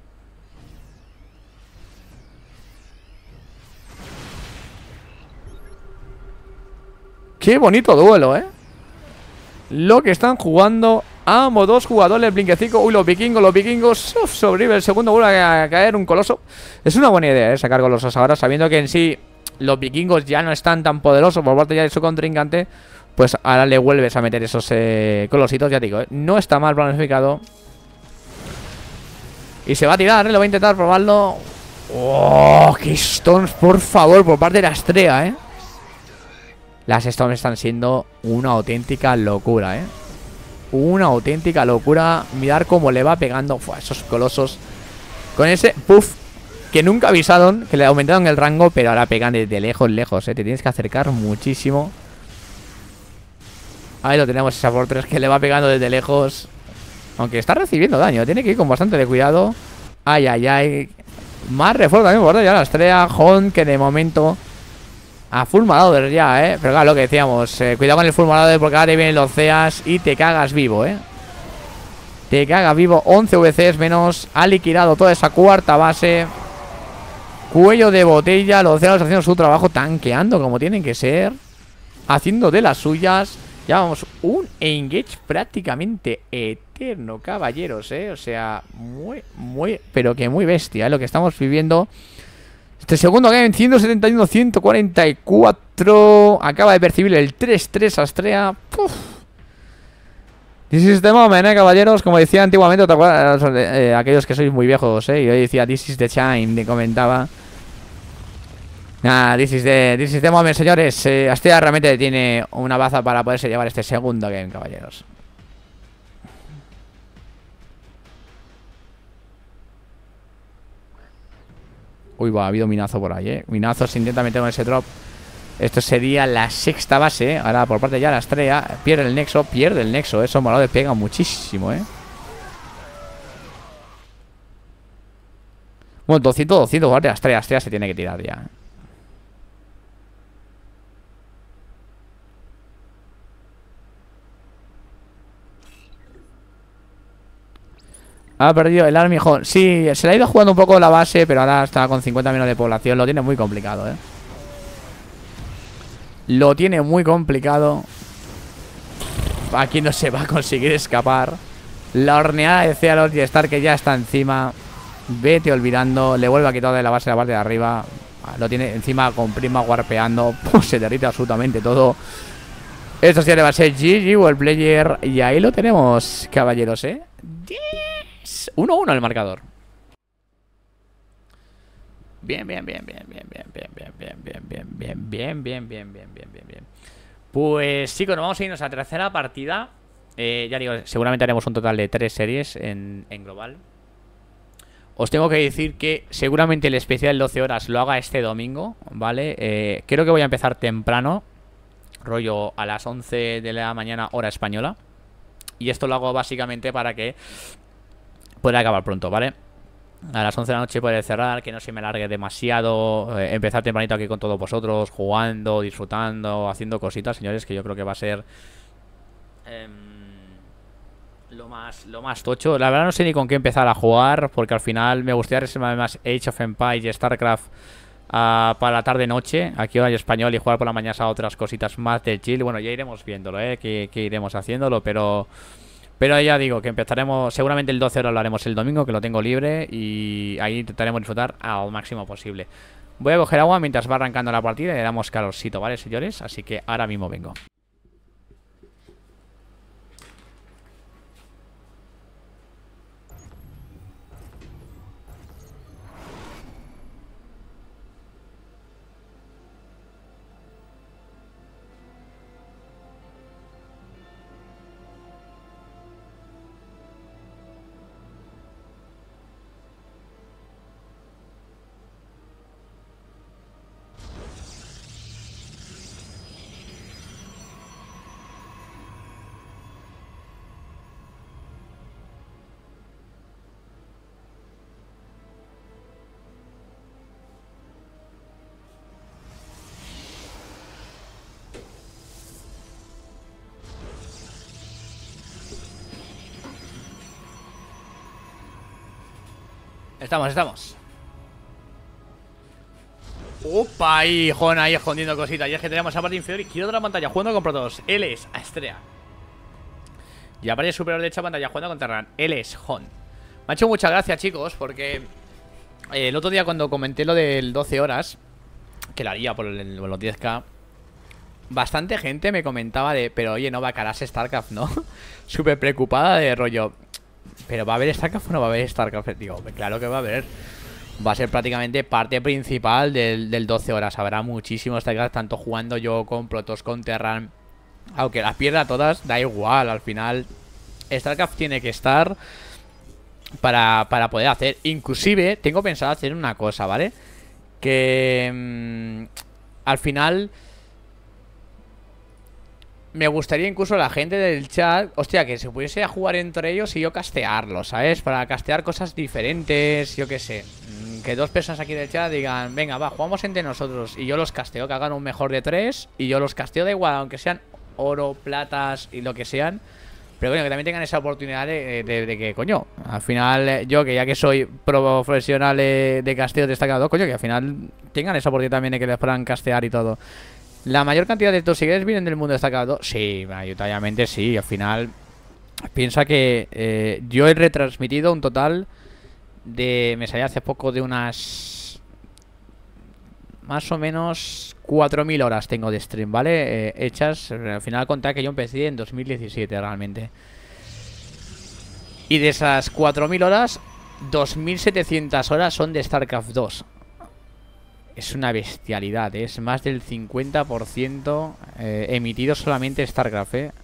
Qué bonito duelo, eh. Lo que están jugando ambos dos jugadores, Blinkecico. Uy, los vikingos, los vikingos. Uf, sobrevive el segundo, vuelve a caer un coloso. Es una buena idea, ¿eh? Sacar colosos ahora, sabiendo que en sí los vikingos ya no están tan poderosos por parte ya de su contrincante. Pues ahora le vuelves a meter esos eh, colositos, ya digo, ¿eh? No está mal planificado. Y se va a tirar, ¿eh? Lo va a intentar probarlo. ¡Oh! ¡Qué Stones, por favor! Por parte de la Astrea, ¿eh? Las Stones están siendo una auténtica locura, ¿eh? Una auténtica locura. Mirar cómo le va pegando a esos colosos. Con ese puff que nunca avisaron, que le aumentaron el rango, pero ahora pegan desde lejos, lejos, ¿eh? Te tienes que acercar muchísimo. Ahí lo tenemos, esa Fortress que le va pegando desde lejos. Aunque está recibiendo daño, tiene que ir con bastante de cuidado. Ay, ay, ay. Más refuerzo también por ya la Estrella. Hon, que de momento a full Marauder ya, eh. Pero claro, lo que decíamos, eh, cuidado con el full Marauder porque ahora te vienen los Ceas y te cagas vivo, eh. Te cagas vivo. once V Cs menos. Ha liquidado toda esa cuarta base. Cuello de botella. Los Ceas haciendo su trabajo, tanqueando como tienen que ser, haciendo de las suyas. Ya vamos, un engage prácticamente eterno. eterno, caballeros, eh. O sea, muy, muy, pero que muy bestia, ¿eh? Lo que estamos viviendo. Este segundo game, ciento setenta y uno, ciento cuarenta y cuatro. Acaba de percibir el tres tres Astrea. Puf. This is the moment, eh, caballeros. Como decía antiguamente, ¿te acuerdas? Eh, aquellos que sois muy viejos, eh. Y hoy decía, this is the time, me comentaba. Nah, this is the, this is the moment, señores. eh, Astrea realmente tiene una baza para poderse llevar este segundo game, caballeros. Uy, va, ha habido minazo por ahí, eh. Minazo se intenta meter con ese drop. Esto sería la sexta base. Ahora por parte ya la Astrea. Pierde el nexo, pierde el nexo. Eso Morado le pega muchísimo, eh. Bueno, doscientos, doscientos. Guardia, Astrea, Astrea se tiene que tirar ya. Ha perdido el Army Home. Sí, se le ha ido jugando un poco la base, pero ahora está con cincuenta menos de población. Lo tiene muy complicado, eh. Lo tiene muy complicado. Aquí no se va a conseguir escapar. La horneada de Cealos y Star que ya está encima. Vete olvidando. Le vuelve a quitar de la base la parte de arriba. Lo tiene encima con Prima warpeando. Se derrite absolutamente todo. Esto sí le va a ser G G o el player. Y ahí lo tenemos, caballeros, eh. uno uno el marcador. Bien, bien, bien, bien, bien, bien, bien, bien, bien, bien, bien, bien, bien, bien, bien, bien, bien, bien, bien. Pues chicos, nos vamos a irnos a tercera partida. eh, Ya digo, seguramente haremos un total de tres series en, en global. Os tengo que decir que seguramente el especial doce horas lo haga este domingo, ¿vale? Eh, creo que voy a empezar temprano, rollo a las once de la mañana hora española. Y esto lo hago básicamente para que pueda acabar pronto, ¿vale? A las once de la noche puede cerrar, que no se me alargue demasiado. eh, Empezar tempranito aquí con todos vosotros, jugando, disfrutando, haciendo cositas, señores, que yo creo que va a ser eh, lo más lo más tocho. La verdad no sé ni con qué empezar a jugar, porque al final me gustaría reservarme más Age of Empires y StarCraft uh, para la tarde-noche, aquí hora español, y jugar por la mañana a otras cositas más de chill. Bueno, ya iremos viéndolo, ¿eh? Que, que iremos haciéndolo, pero... Pero ya digo que empezaremos, seguramente el doce horas lo haremos el domingo, que lo tengo libre, y ahí intentaremos disfrutar al máximo posible. Voy a coger agua mientras va arrancando la partida y le damos calorcito, ¿vale, señores? Así que ahora mismo vengo. Estamos, estamos. Opa, ahí, Jon, ahí escondiendo cositas. Y es que tenemos esa parte inferior izquierda de la pantalla jugando con Protoss. Él es Astrea. Y la parte superior derecha de pantalla jugando con Terran. Él es Jon. Me ha hecho muchas gracias, chicos, porque eh, el otro día cuando comenté lo del doce horas, que lo haría por, el, por los diez K, bastante gente me comentaba de, pero oye, no va a calarse StarCraft, ¿no? Súper preocupada de rollo, ¿pero va a haber StarCraft o no va a haber StarCraft? Digo, claro que va a haber. Va a ser prácticamente parte principal del, del doce horas. Habrá muchísimos StarCraft, tanto jugando yo con Protoss, con Terran. Aunque las pierda todas, da igual. Al final, StarCraft tiene que estar para, para poder hacer. Inclusive, tengo pensado hacer una cosa, ¿vale? Que mmm, al final... me gustaría incluso la gente del chat, hostia, que se pudiese a jugar entre ellos y yo castearlo, ¿sabes? Para castear cosas diferentes, yo qué sé. Que dos personas aquí del chat digan, venga, va, jugamos entre nosotros. Y yo los casteo, que hagan un mejor de tres. Y yo los casteo, da igual, aunque sean oro, platas y lo que sean. Pero bueno, que también tengan esa oportunidad de, de, de que, coño, al final yo, que ya que soy profesional de, de casteo destacado, coño, que al final tengan esa oportunidad también de que les puedan castear y todo. La mayor cantidad de tus seguidores vienen del mundo destacado. Sí, mayoritariamente sí. Al final Piensa que eh, yo he retransmitido un total de... Me salía hace poco de unas... Más o menos cuatro mil horas tengo de stream, ¿vale? Eh, hechas, al final contar que yo empecé en dos mil diecisiete realmente. Y de esas cuatro mil horas, dos mil setecientas horas son de StarCraft dos. Es una bestialidad, ¿eh? Es más del cincuenta por ciento eh, emitido solamente StarCraft, ¿eh?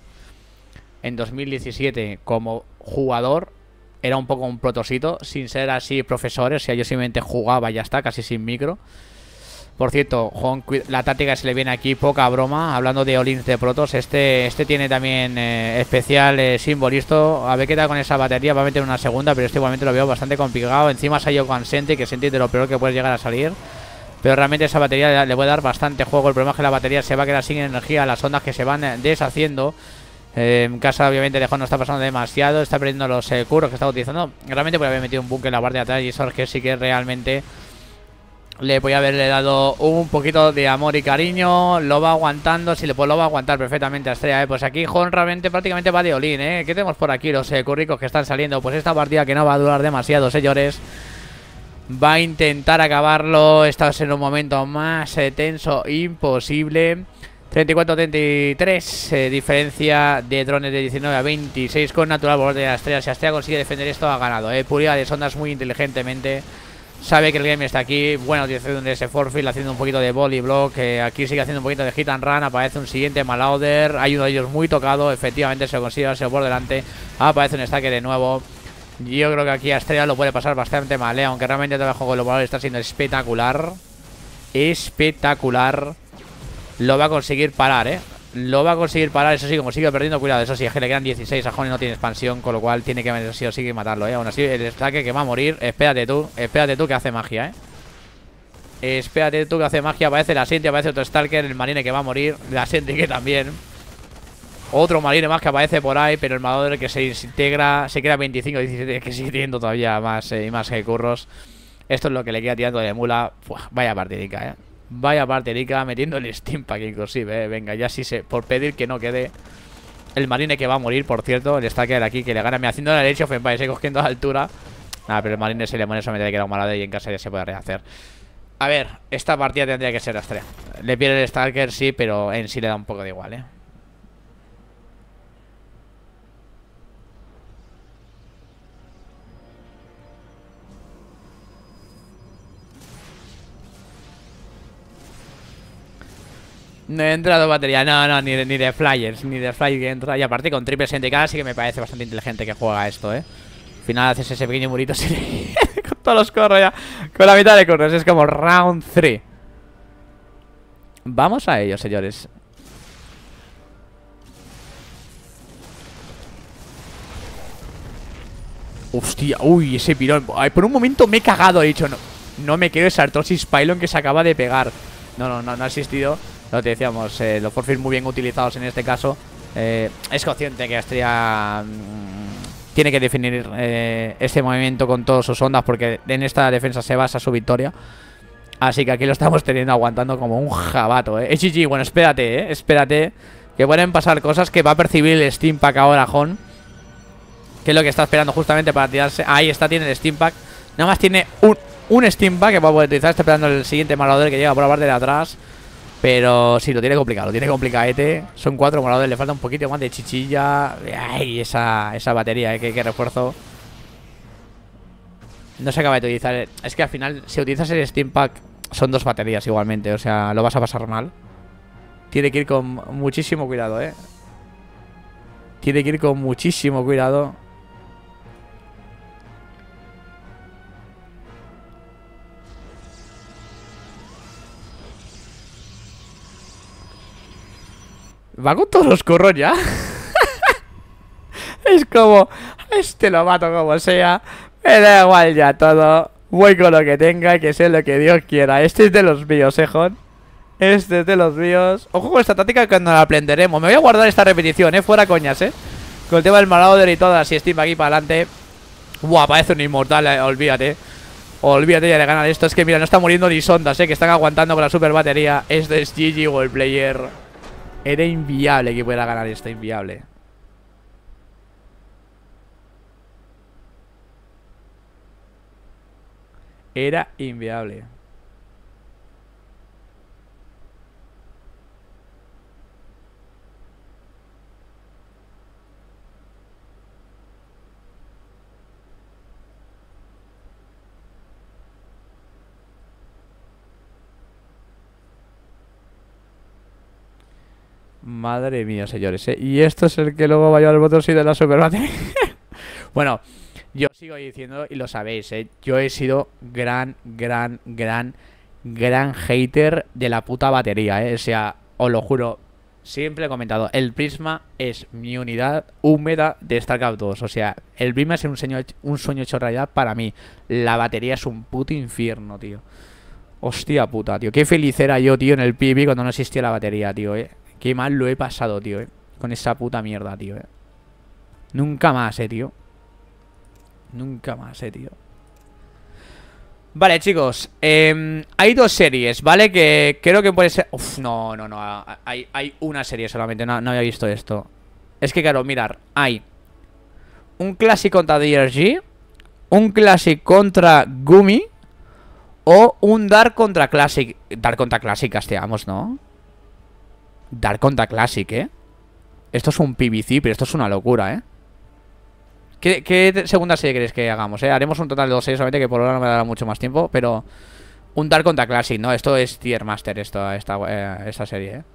En dos mil diecisiete, como jugador, era un poco un protosito, sin ser así profesores. O sea, yo simplemente jugaba y ya está, casi sin micro. Por cierto, Juan, la táctica se le viene aquí, poca broma. Hablando de Olins de protos, este este tiene también eh, especial eh, simbolisto. A ver qué tal con esa batería, va a meter una segunda, pero este igualmente lo veo bastante complicado. Encima se ha ido con Senti, que Senti es de lo peor que puede llegar a salir. Pero realmente esa batería le puede dar bastante juego. El problema es que la batería se va a quedar sin energía, las ondas que se van deshaciendo. Eh, en casa obviamente de Juan no está pasando demasiado, está perdiendo los eh, curros que está utilizando. Realmente podría haber metido un búnker en la parte de atrás, y eso es que sí que realmente le podía haberle dado un poquito de amor y cariño. Lo va aguantando, si le pues lo va a aguantar perfectamente a Estrella, ¿eh? Pues aquí Juan realmente prácticamente va de olín, ¿eh? ¿Qué tenemos por aquí? Los eh, curricos que están saliendo. Pues esta partida que no va a durar demasiado, señores. Va a intentar acabarlo. Estamos en un momento más eh, tenso imposible. treinta y cuatro a treinta y tres, eh, diferencia de drones de diecinueve a veintiséis con natural por orden de la Estrella. Si Estrella consigue defender esto, ha ganado, eh. Puridad de sondas muy inteligentemente. Sabe que el game está aquí. Bueno, utilización de ese forfield, haciendo un poquito de volley block. Eh, aquí sigue haciendo un poquito de hit and run. Aparece un siguiente Malauder. Hay uno de ellos muy tocado. Efectivamente se lo consigue darse por delante. Aparece un stack de nuevo. Yo creo que aquí a Estrella lo puede pasar bastante mal, eh. Aunque realmente todo el juego global está siendo espectacular. Espectacular. Lo va a conseguir parar, eh. Lo va a conseguir parar, eso sí, como sigue perdiendo, cuidado. Eso sí, es que le quedan dieciséis, a Honey no tiene expansión, con lo cual tiene que sí o sí que matarlo, eh. Aún así, el destaque que va a morir. Espérate tú, espérate tú que hace magia, eh. Espérate tú que hace magia. Aparece la Senti, aparece otro Stalker, el marine que va a morir. La Senti que también. Otro marine más que aparece por ahí, pero el Malauder que se integra, se queda veinticinco, diecisiete, que sigue teniendo todavía más eh, y más que curros. Esto es lo que le queda tirando de mula. Puah, vaya partidica, eh. Vaya partidica, metiendo el Steampack inclusive, eh. Venga, ya sí se, por pedir que no quede. El marine que va a morir, por cierto. El Stalker aquí que le gana, me haciendo la Age of Empires, eh, cogiendo altura. Nada, pero el marine se le pone solamente le queda un Malauder y en casa ya se puede rehacer. A ver, esta partida tendría que ser la Estrella. Le pierde el Stalker, sí, pero en sí le da un poco de igual, eh. No he entrado batería, no, no, ni de, ni de flyers, ni de flyers que entra. Y aparte con triple S N T K sí que me parece bastante inteligente que juega esto, eh. Al final haces ese pequeño murito así con todos los corros ya. Con la mitad de corros, es como round tres. Vamos a ello, señores. Hostia, uy, ese pirón. Ay, por un momento me he cagado, he dicho, no, no me quiero esa Arthrosis Pylon que se acaba de pegar. No, no, no, no ha existido. Lo que decíamos, eh, los forfields muy bien utilizados en este caso. eh, Es consciente que Astria mmm, tiene que definir eh, este movimiento con todas sus ondas, porque en esta defensa se basa su victoria. Así que aquí lo estamos teniendo aguantando como un jabato, eh. H G, bueno, espérate, eh, espérate, que pueden pasar cosas, que va a percibir el Steampack ahora, Jon, que es lo que está esperando justamente para tirarse. Ahí está, tiene el Steampack. Nada más tiene un, un Steampack que va a poder utilizar. Está esperando el siguiente Malauder que llega por la parte de atrás. Pero sí, lo tiene complicado, lo tiene complicadete. Son cuatro Marauders, le falta un poquito más de chichilla. Ay, esa, esa batería, eh, que, que refuerzo. No se acaba de utilizar. Es que al final, si utilizas el Steampack, son dos baterías igualmente. O sea, lo vas a pasar mal. Tiene que ir con muchísimo cuidado, eh. Tiene que ir con muchísimo cuidado. Va con todos los curros ya. Es como, este lo mato como sea. Me da igual ya todo. Voy con lo que tenga, que sea lo que Dios quiera. Este es de los míos, eh, Jon. Este es de los míos. Ojo con esta táctica cuando la aprenderemos. Me voy a guardar esta repetición, eh. Fuera coñas, eh. Con el tema del Marauder y todo. Así Steam aquí para adelante. Buah, parece un inmortal, eh. Olvídate. Olvídate ya de ganar esto. Es que mira, no está muriendo ni sondas, eh. Que están aguantando con la super batería. Esto es G G o el player. Era inviable que pudiera ganar esto, inviable. Era inviable. Madre mía, señores, ¿eh? Y esto es el que luego va a llevar el botón de la Super Battery. Bueno, yo sigo diciendo, y lo sabéis, ¿eh? Yo he sido gran, gran, gran, gran hater de la puta batería, ¿eh? O sea, os lo juro, siempre he comentado, el Prisma es mi unidad húmeda de StarCraft dos. O sea, el Prisma es un sueño, un sueño hecho realidad para mí. La batería es un puto infierno, tío. Hostia puta, tío. Qué feliz era yo, tío, en el P V P cuando no existía la batería, tío, ¿eh? Qué mal lo he pasado, tío, eh. Con esa puta mierda, tío, eh. Nunca más, eh, tío. Nunca más, eh, tío. Vale, chicos. eh, Hay dos series, ¿vale? Que creo que puede ser... Uf, no, no, no. Hay, hay una serie solamente. No, no había visto esto. Es que, claro, mirar. Hay un Classic contra D R G, un Classic contra Gumi o un Dark contra Classic. Dark contra Classic, casteamos, ¿no? Dark contra Classic, ¿eh? Esto es un P V C, pero esto es una locura, ¿eh? ¿Qué, qué segunda serie queréis que hagamos, eh? Haremos un total de dos series, solamente que por ahora no me dará mucho más tiempo. Pero un Dark contra Classic, ¿no? Esto es Tier Master, esto, esta, eh, esta serie, ¿eh?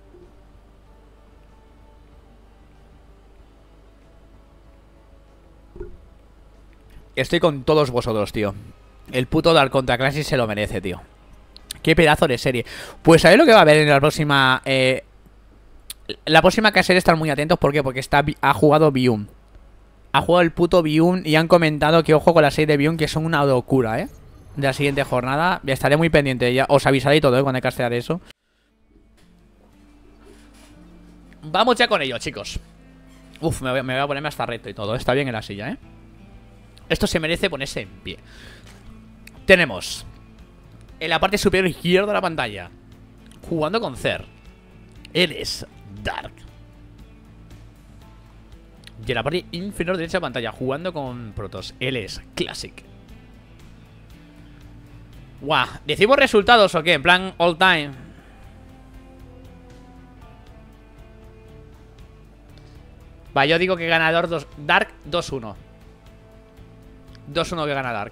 Estoy con todos vosotros, tío. El puto Dark contra Classic se lo merece, tío. Qué pedazo de serie. Pues ¿sabéis lo que va a haber en la próxima? Eh, la próxima que hacer, estar muy atentos. ¿Por qué? Porque está, ha jugado Bium. Ha jugado el puto Bium y han comentado que ojo con la serie de Bium, que son una locura, ¿eh? De la siguiente jornada. Estaré muy pendiente. Ya os avisaré y todo, ¿eh? Cuando hay que castear eso. Vamos ya con ello, chicos. Uf, me voy, me voy a ponerme hasta recto y todo. Está bien en la silla, ¿eh? Esto se merece ponerse en pie. Tenemos en la parte superior izquierda de la pantalla, jugando con Cer, él es Dark. Y en la parte inferior derecha de la pantalla, jugando con Protoss, él es Classic. Guau, ¿decimos resultados o qué? En plan all time. Va, yo digo que ganador dos, Dark dos uno. dos uno que gana Dark.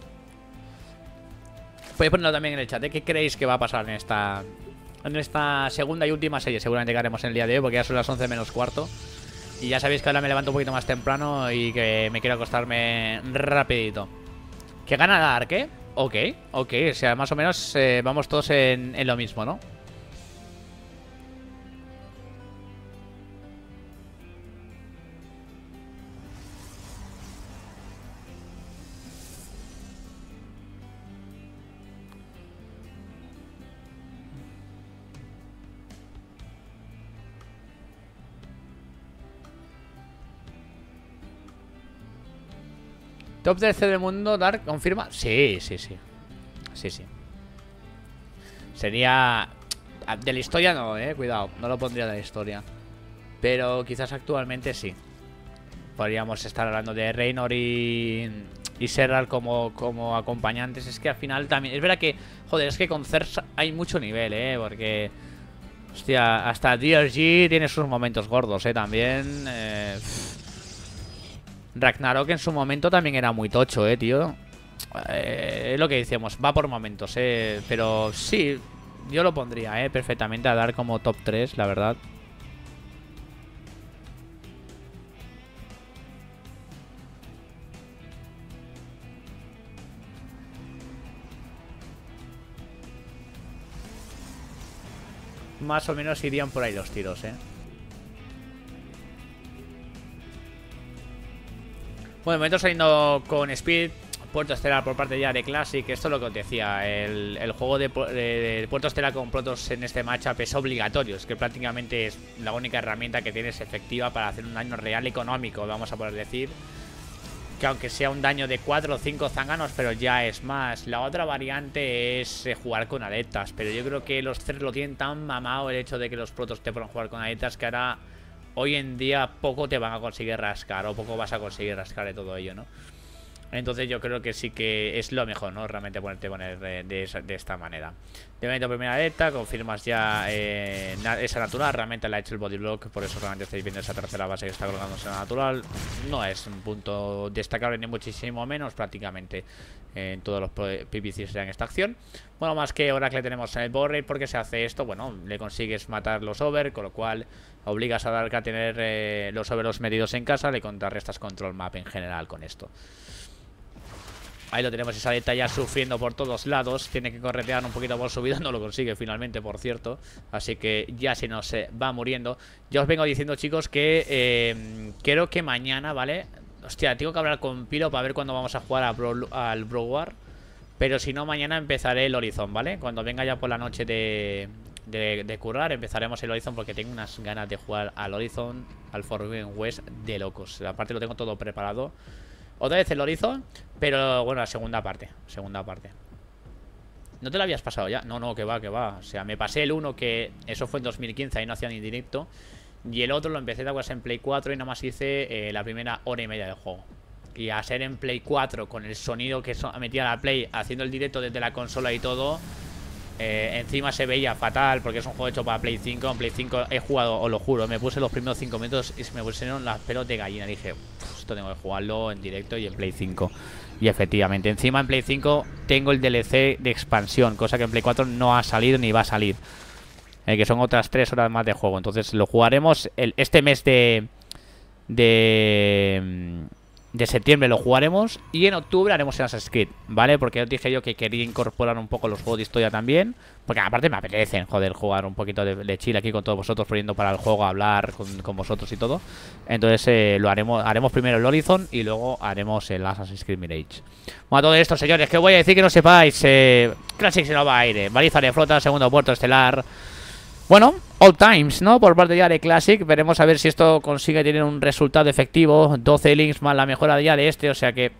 Podéis ponerlo también en el chat, ¿eh? ¿Qué creéis que va a pasar en esta en esta segunda y última serie? Seguramente que haremos en el día de hoy, porque ya son las once menos cuarto. Y ya sabéis que ahora me levanto un poquito más temprano y que me quiero acostarme rapidito. ¿Que gana Dark, eh? Ok, ok, o sea, más o menos eh, vamos todos en, en lo mismo, ¿no? Top D C del mundo, Dark, ¿confirma? Sí, sí, sí. Sí, sí. Sería... De la historia no, eh, cuidado. No lo pondría de la historia. Pero quizás actualmente sí. Podríamos estar hablando de Reynor y... Y Serral como, como acompañantes. Es que al final también... Es verdad que... Joder, es que con Cersa hay mucho nivel, eh. Porque... Hostia, hasta D R G tiene sus momentos gordos, eh, también. Eh... Ragnarok en su momento también era muy tocho, eh, tío. Eh, es lo que decíamos, va por momentos, eh. Pero sí, yo lo pondría, eh, perfectamente a dar como top tres, la verdad. Más o menos irían por ahí los tiros, eh. Bueno, de momento saliendo con Speed, Puerto Estelar por parte ya de Classic. Esto es lo que os decía, el, el juego de, de, de Puerto Estelar con Protoss en este matchup es obligatorio. Es que prácticamente es la única herramienta que tienes efectiva para hacer un daño real económico, vamos a poder decir. Que aunque sea un daño de cuatro o cinco zánganos, pero ya es más. La otra variante es eh, jugar con aletas, pero yo creo que los tres lo tienen tan mamado el hecho de que los Protoss te puedan jugar con aletas, que ahora... Hoy en día poco te van a conseguir rascar, o poco vas a conseguir rascar de todo ello, ¿no? Entonces yo creo que sí que es lo mejor, ¿no? Realmente ponerte poner de, de, esa- de esta manera. De momento primera beta, confirmas ya eh, na- esa natural. Realmente la ha hecho el bodyblock, por eso realmente estáis viendo esa tercera base que está colocándose en la natural. No es un punto destacable ni muchísimo menos, prácticamente eh, en todos los P V Cs en esta acción. Bueno, más que ahora que le tenemos en el Borrey, porque se hace esto, bueno, le consigues matar los over, con lo cual obligas a Dark a tener eh, los over los medidos en casa, le contrarrestas control map en general con esto. Ahí lo tenemos, esa beta ya sufriendo por todos lados. Tiene que corretear un poquito por su vida. No lo consigue finalmente, por cierto. Así que ya se nos eh, va muriendo. Ya os vengo diciendo, chicos, que eh, creo que mañana, ¿vale? Hostia, tengo que hablar con Pilo para ver cuándo vamos a jugar a Bro, al Bro War. Pero si no, mañana empezaré el Horizon, ¿vale? Cuando venga ya por la noche de, de, de currar, empezaremos el Horizon, porque tengo unas ganas de jugar al Horizon, al Forbidden West de locos. Aparte lo tengo todo preparado. Otra vez el Horizon, pero bueno, la segunda parte. Segunda parte. ¿No te lo habías pasado ya? No, no, que va, que va. O sea, me pasé el uno, que eso fue en dos mil quince, ahí no hacía ni directo. Y el otro lo empecé de acuerdo en Play cuatro y nada más hice eh, la primera hora y media del juego. Y a ser en Play cuatro, con el sonido que so metía la Play, haciendo el directo desde la consola y todo, eh, encima se veía fatal, porque es un juego hecho para Play cinco. En Play cinco he jugado, os lo juro, me puse los primeros cinco minutos y se me pusieron las pelos de gallina. Dije, esto tengo que jugarlo en directo y en Play cinco. Y efectivamente, encima en Play cinco tengo el D L C de expansión, cosa que en Play cuatro no ha salido ni va a salir, eh, que son otras tres horas más de juego. Entonces lo jugaremos el, este mes de... De... De septiembre lo jugaremos. Y en octubre haremos el Assassin's Creed, ¿vale? Porque os dije yo que quería incorporar un poco los juegos de historia también, porque aparte me apetecen, joder, jugar un poquito de, de chill aquí con todos vosotros, poniendo para el juego, hablar con, con vosotros y todo. Entonces eh, lo haremos, haremos primero el Horizon y luego haremos el Assassin's Creed Mirage. Bueno, todo esto, señores, que voy a decir que no sepáis. eh, Classic se nos va a aire, baliza de flota, segundo puerto estelar. Bueno, all times, ¿no? Por parte de Yare Classic. Veremos a ver si esto consigue tener un resultado efectivo. doce links más la mejora de Yare este, o sea que...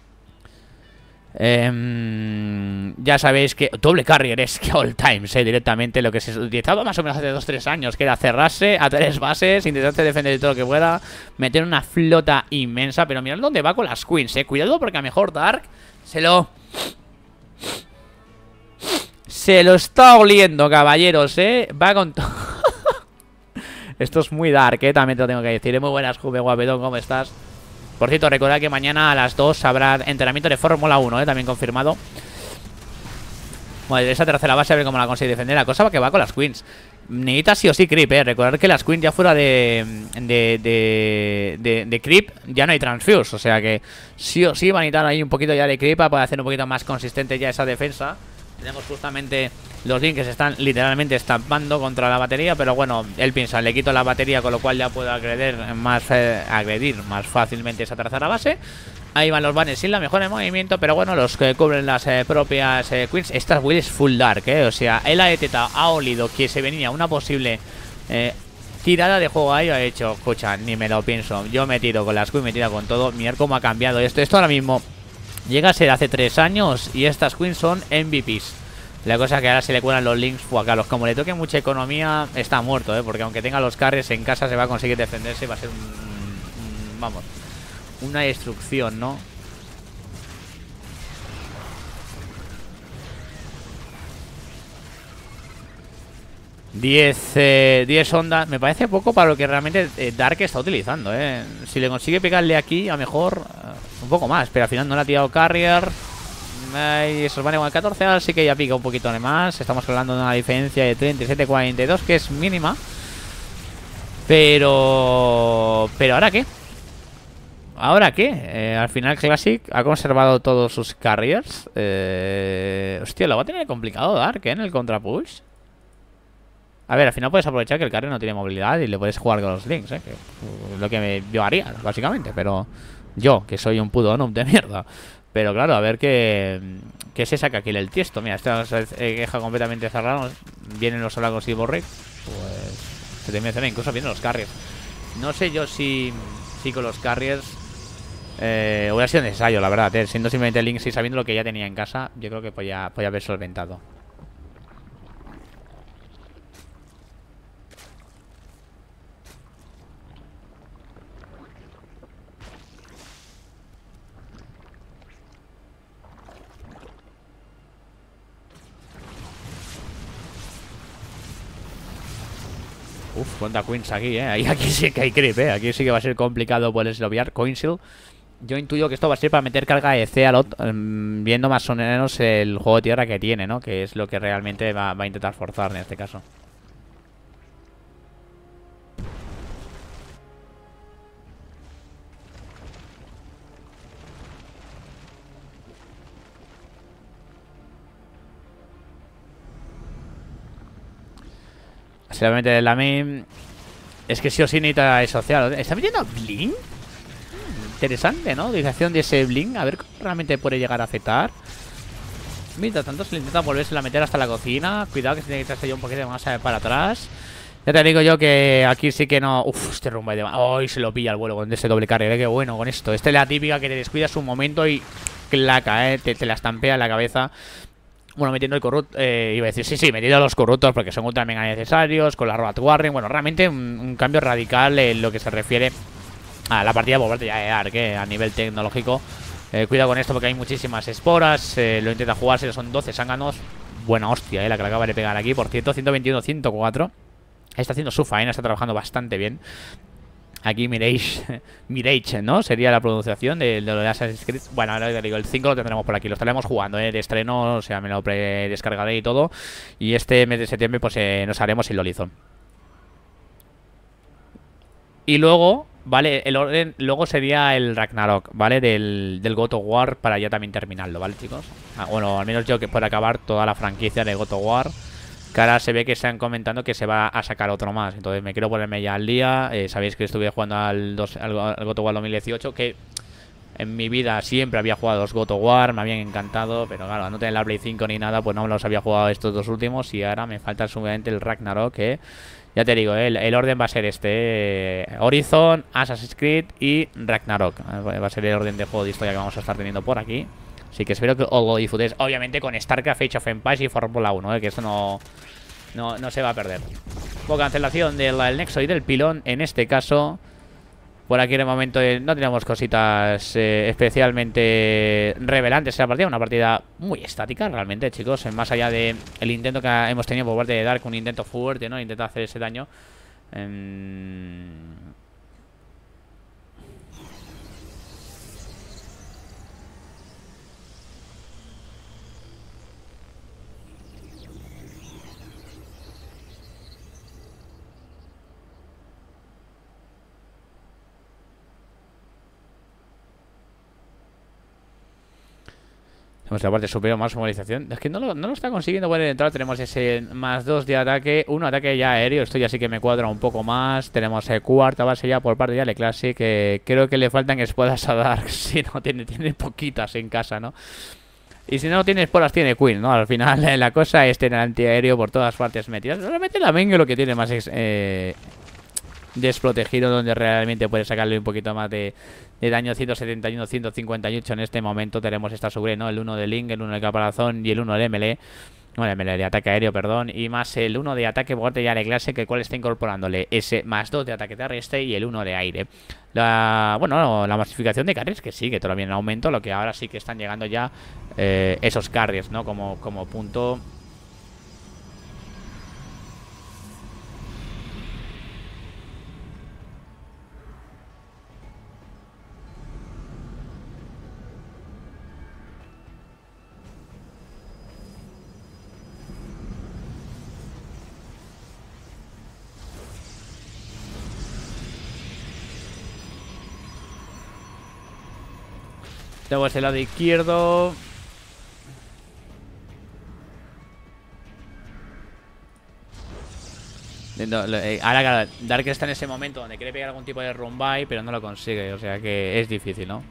Eh, ya sabéis que doble carrier es que all times, eh, directamente lo que se utilizaba más o menos hace dos tres años, que era cerrarse a tres bases, intentarse defender de todo lo que pueda, meter una flota inmensa. Pero mirad dónde va con las queens, eh. Cuidado, porque a lo mejor Dark se lo... Se lo está oliendo, caballeros, eh. Va con todo. Esto es muy dark, eh. También te lo tengo que decir. Muy buenas, Juve Guapetón, ¿cómo estás? Por cierto, recordad que mañana a las dos habrá entrenamiento de Fórmula uno, eh. También confirmado. Bueno, esa tercera base, a ver cómo la consigue defender. La cosa va que va con las queens. Necesita sí o sí creep, eh. Recordad que las queens ya fuera de de, de, de, de creep ya no hay transfuse. O sea que sí o sí van a necesitar ahí un poquito ya de creep para hacer un poquito más consistente ya esa defensa. Tenemos justamente los links que se están literalmente estampando contra la batería. Pero bueno, él piensa, le quito la batería, con lo cual ya puedo agredir más, eh, agredir más fácilmente esa tercera base. Ahí van los banners sin la mejora de movimiento. Pero bueno, los que cubren las eh, propias eh, queens. Esta build es full dark, eh. O sea, él ha detectado, ha olido que se venía una posible eh, tirada de juego ahí. Ha hecho, escucha, ni me lo pienso. Yo me tiro con las queens, me tiro con todo. Mirad cómo ha cambiado esto. Esto ahora mismo llega a ser hace tres años y estas queens son M V Ps. La cosa es que ahora se le cuelan los links. Pues a los como le toque mucha economía, está muerto, ¿eh? Porque aunque tenga los carries en casa, se va a conseguir defenderse. Va a ser un, un vamos, una destrucción, ¿no? diez, eh, diez ondas. Me parece poco para lo que realmente eh, Dark está utilizando, ¿eh? Si le consigue pegarle aquí, a lo mejor uh, un poco más. Pero al final no le ha tirado carrier. Y esos van igual catorce, así que ya pica un poquito de más. Estamos hablando de una diferencia de treinta y siete a cuarenta y dos, que es mínima. Pero... ¿Pero ahora qué? ¿Ahora qué? Eh, al final Classic ha conservado todos sus carriers. Eh, hostia, lo va a tener complicado Dark, ¿eh? En el contrapush. A ver, al final puedes aprovechar que el carrier no tiene movilidad y le puedes jugar con los links, ¿eh? Que es lo que me, yo haría, básicamente. Pero yo, que soy un puto noob de mierda. Pero claro, a ver qué, qué se saca aquí el tiesto. Mira, esta se queja completamente cerrado. Vienen los solagos y borric. Pues se te menciona, incluso vienen los carriers. No sé yo si, si con los carriers eh, hubiera sido necesario, la verdad, eh. Siendo simplemente Lynx y sabiendo lo que ya tenía en casa, yo creo que podía, podía haber solventado. Uf, cuánta Queens aquí, eh. Ahí, aquí sí que hay creep, eh. Aquí sí que va a ser complicado poderse obviar. Coinshield. Yo intuyo que esto va a ser para meter carga de Cealot, um, viendo más o menos el juego de tierra que tiene, ¿no? Que es lo que realmente va, va a intentar forzar en este caso. Seguramente la main. Es que sí o sí necesita social. ¿Está metiendo Blink? Interesante, ¿no? Utilización de ese Blink. A ver cómo realmente puede llegar a afectar. Mientras tanto se le intenta volverse a meter hasta la cocina. Cuidado que se tiene que echarse yo un poquito más para atrás. Ya te digo yo que aquí sí que no. Uf, este rumba de. ¡Ay! Se lo pilla al vuelo con ese doble carry. Qué bueno con esto. Esta es la típica que te descuidas un momento y claca, ¿eh? Te, te la estampea en la cabeza. Bueno, metiendo el corrupto, eh, iba a decir, sí, sí, metiendo a los corruptos porque son ultra mega necesarios, con la Road Warren. Bueno, realmente un, un cambio radical en lo que se refiere a la partida por parte de Ark, eh, a nivel tecnológico. Eh, cuidado con esto porque hay muchísimas esporas, eh, lo intenta jugarse, son doce zánganos. Buena hostia, eh, la que le acaba de pegar aquí, por cierto, ciento veintiuno, ciento cuatro. Está haciendo su faena, está trabajando bastante bien. Aquí Mirage, Mirage, ¿no? Sería la pronunciación de, de lo de Assassin's Creed. Bueno, ahora te digo, el cinco lo tendremos por aquí. Lo estaremos jugando, ¿eh? De estreno, o sea, me lo descargaré y todo. Y este mes de septiembre, pues eh, nos haremos el Lolizón. Y luego, ¿vale? El orden, luego sería el Ragnarok, ¿vale? Del, del God of War para ya también terminarlo, ¿vale, chicos? Ah, bueno, al menos yo que pueda acabar toda la franquicia de God of War. Que ahora se ve que están comentando que se va a sacar otro más. Entonces me quiero ponerme ya al día. eh, Sabéis que estuve jugando al, dos, al, al God of War dos mil dieciocho. Que en mi vida siempre había jugado los God of War. Me habían encantado. Pero claro, al no tener la Play cinco ni nada, pues no los había jugado estos dos últimos. Y ahora me falta sumamente el Ragnarok. Que ya te digo, eh, el, el orden va a ser este: eh, Horizon, Assassin's Creed y Ragnarok. Va a ser el orden de juego de historia que vamos a estar teniendo por aquí. Así que espero que os lo disfrutéis. Obviamente con StarCraft, Age of Empires y Fórmula uno, ¿eh? Que esto no, no, no se va a perder. Con cancelación del del Nexo y del pilón. En este caso, por aquí en el momento eh, no tenemos cositas eh, especialmente revelantes en la partida. Una partida muy estática realmente, chicos. Más allá del intento que hemos tenido por parte de Dark. Un intento fuerte, ¿no? Intenta hacer ese daño. Eh... Tenemos la parte superior, más movilización. Es que no lo, no lo está consiguiendo poder entrar. Tenemos ese más dos de ataque. Un ataque ya aéreo. Esto ya sí que me cuadra un poco más. Tenemos eh, cuarta base ya por parte de Ale Classic. Que creo que le faltan esporas a Dark. Si no, tiene, tiene poquitas en casa, ¿no? Y si no tiene esporas, tiene Queen, ¿no? Al final eh, la cosa es tener antiaéreo por todas partes metidas. Realmente la Menge lo que tiene más es... Eh, desprotegido, donde realmente puede sacarle un poquito más de, de daño. Ciento setenta y uno, ciento cincuenta y ocho en este momento. Tenemos esta sobre, ¿no? El uno de Link, el uno de caparazón y el uno de melee. Bueno, el melee de ataque aéreo, perdón. Y más el uno de ataque por parte ya de clase, que el cual está incorporándole ese más dos de ataque terrestre y el uno de aire. La, bueno, la masificación de carries que sigue todavía en aumento, lo que ahora sí que están llegando ya eh, esos carries, ¿no? Como, como punto... Luego es el lado izquierdo. No, eh, ahora claro, Dark está en ese momento donde quiere pegar algún tipo de rumbai, pero no lo consigue, o sea que es difícil, ¿no?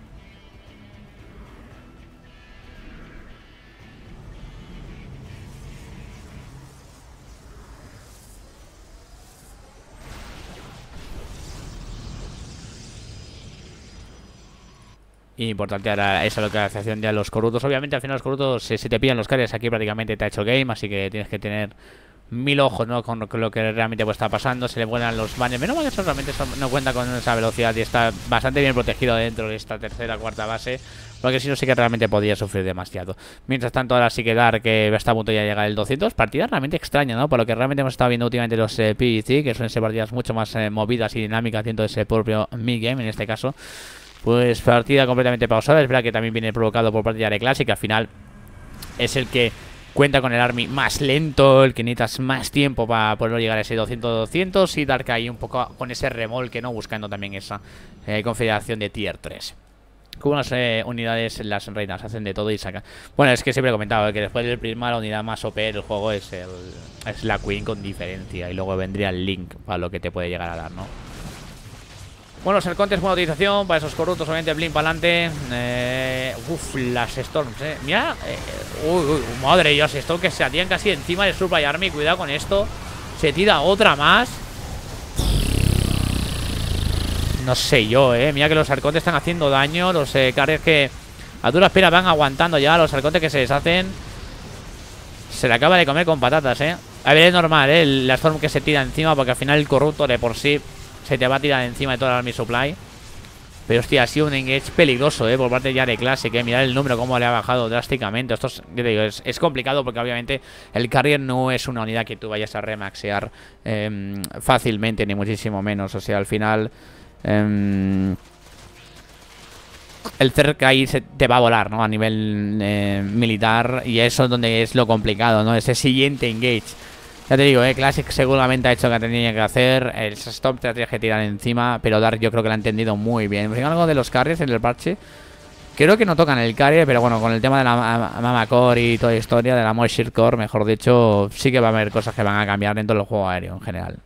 Importante ahora esa localización de los corruptos. Obviamente al final los corruptos, si, si te pillan los carries aquí prácticamente te ha hecho game, así que tienes que tener mil ojos, ¿no? Con lo que realmente puede estar pasando. Se le vuelan los banners. Menos mal que eso realmente no cuenta con esa velocidad y está bastante bien protegido dentro de esta tercera cuarta base. Porque si no, sí que realmente podría sufrir demasiado. Mientras tanto, ahora sí que Dark, que está a punto de llegar el doscientos. Partida realmente extraña, ¿no? Por lo que realmente hemos estado viendo últimamente los eh, P V C, que suelen ser partidas mucho más eh, movidas y dinámicas dentro de ese propio mid-game, en este caso. Pues partida completamente pausada. Es verdad que también viene provocado por parte de Are Classic, que al final es el que cuenta con el army más lento, el que necesitas más tiempo para poder llegar a ese doscientos doscientos. Y Dark ahí un poco con ese remolque, ¿no? Buscando también esa eh, confederación de tier tres. Como las eh, unidades, las reinas hacen de todo y sacan. Bueno, es que siempre he comentado eh, que después del Prisma la unidad más O P del juego es, el, es la Queen con diferencia. Y luego vendría el Link para lo que te puede llegar a dar, ¿no? Bueno, los arcontes, buena utilización para esos corruptos, obviamente Blink para adelante. Eh, uf, las Storms, eh. Mira, eh, uy, uy, madre Dios, Storm que se atían casi encima del Supply Army. Cuidado con esto. Se tira otra más. No sé yo, eh. Mira que los arcontes están haciendo daño. Los eh, carriers que a duras penas van aguantando ya. Los arcontes que se deshacen. Se le acaba de comer con patatas, eh. A ver, es normal, eh. La Storm que se tira encima, porque al final el corrupto de por sí se te va a tirar encima de toda la Army Supply. Pero hostia, ha sido un engage peligroso, eh, por parte ya de Classic, eh. Mirad el número cómo le ha bajado drásticamente. Esto es, yo te digo, es, es complicado porque obviamente el carrier no es una unidad que tú vayas a remaxear eh, fácilmente, ni muchísimo menos. O sea, al final eh, el cerca ahí se te va a volar, ¿no? A nivel eh, militar. Y eso es donde es lo complicado, ¿no? Ese siguiente engage. Ya te digo, eh, Classic seguramente ha hecho lo que tenía que hacer. El stop te tienes que tirar encima. Pero Dark yo creo que lo ha entendido muy bien. Fíjate algo de los carriers en el parche. Creo que no tocan el carrier, pero bueno, con el tema de la Mama Core y toda la historia, de la Moisture Core, mejor dicho, sí que va a haber cosas que van a cambiar dentro del juego aéreo en general.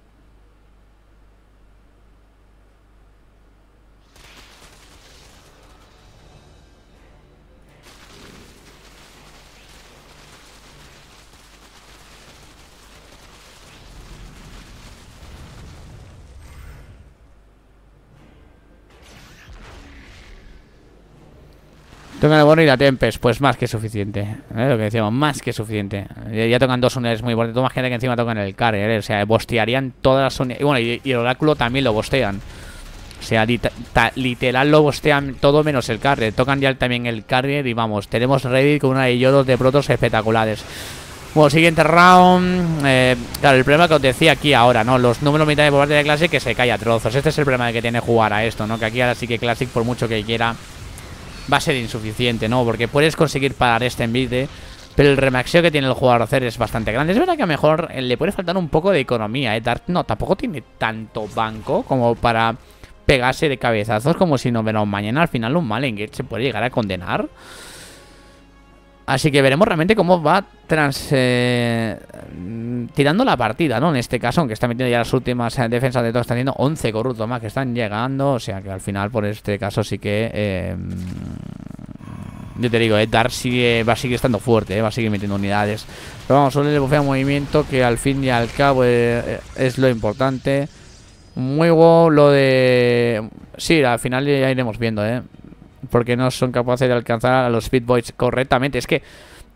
Tocan el Borne y la Tempest, pues más que suficiente, ¿eh? Lo que decíamos, más que suficiente. Ya, ya tocan dos unidades muy importantes. Tú imagínate que encima tocan el carrier, ¿eh? O sea, bostearían todas las unidades. Y bueno, y, y el oráculo también lo bostean. O sea, lit literal lo bostean todo menos el carrier. Tocan ya también el carrier y vamos, tenemos Reddit con una de yodos de protos espectaculares. Bueno, siguiente round. eh, Claro, el problema que os decía aquí ahora, ¿no? Los números militares por parte de Classic que se cae a trozos. Este es el problema que tiene jugar a esto, ¿no? Que aquí ahora sí que Classic, por mucho que quiera, va a ser insuficiente, ¿no? Porque puedes conseguir parar este envite, pero el remaxeo que tiene el jugador hacer es bastante grande. Es verdad que a lo mejor le puede faltar un poco de economía, ¿eh? Dark no, tampoco tiene tanto banco como para pegarse de cabezazos como si no verá un mañana. Al final un mal engage se puede llegar a condenar. Así que veremos realmente cómo va trans, eh, tirando la partida, ¿no? En este caso, aunque está metiendo ya las últimas eh, defensas de todo, están teniendo once corruptos más que están llegando. O sea que al final, por este caso, sí que eh, yo te digo, eh, Dark sigue, va a seguir estando fuerte, eh, va a seguir metiendo unidades. Pero vamos, solo le bufea movimiento, que al fin y al cabo eh, es lo importante. Muy bueno lo de... Sí, al final ya iremos viendo, eh, porque no son capaces de alcanzar a los Speed Boys correctamente. Es que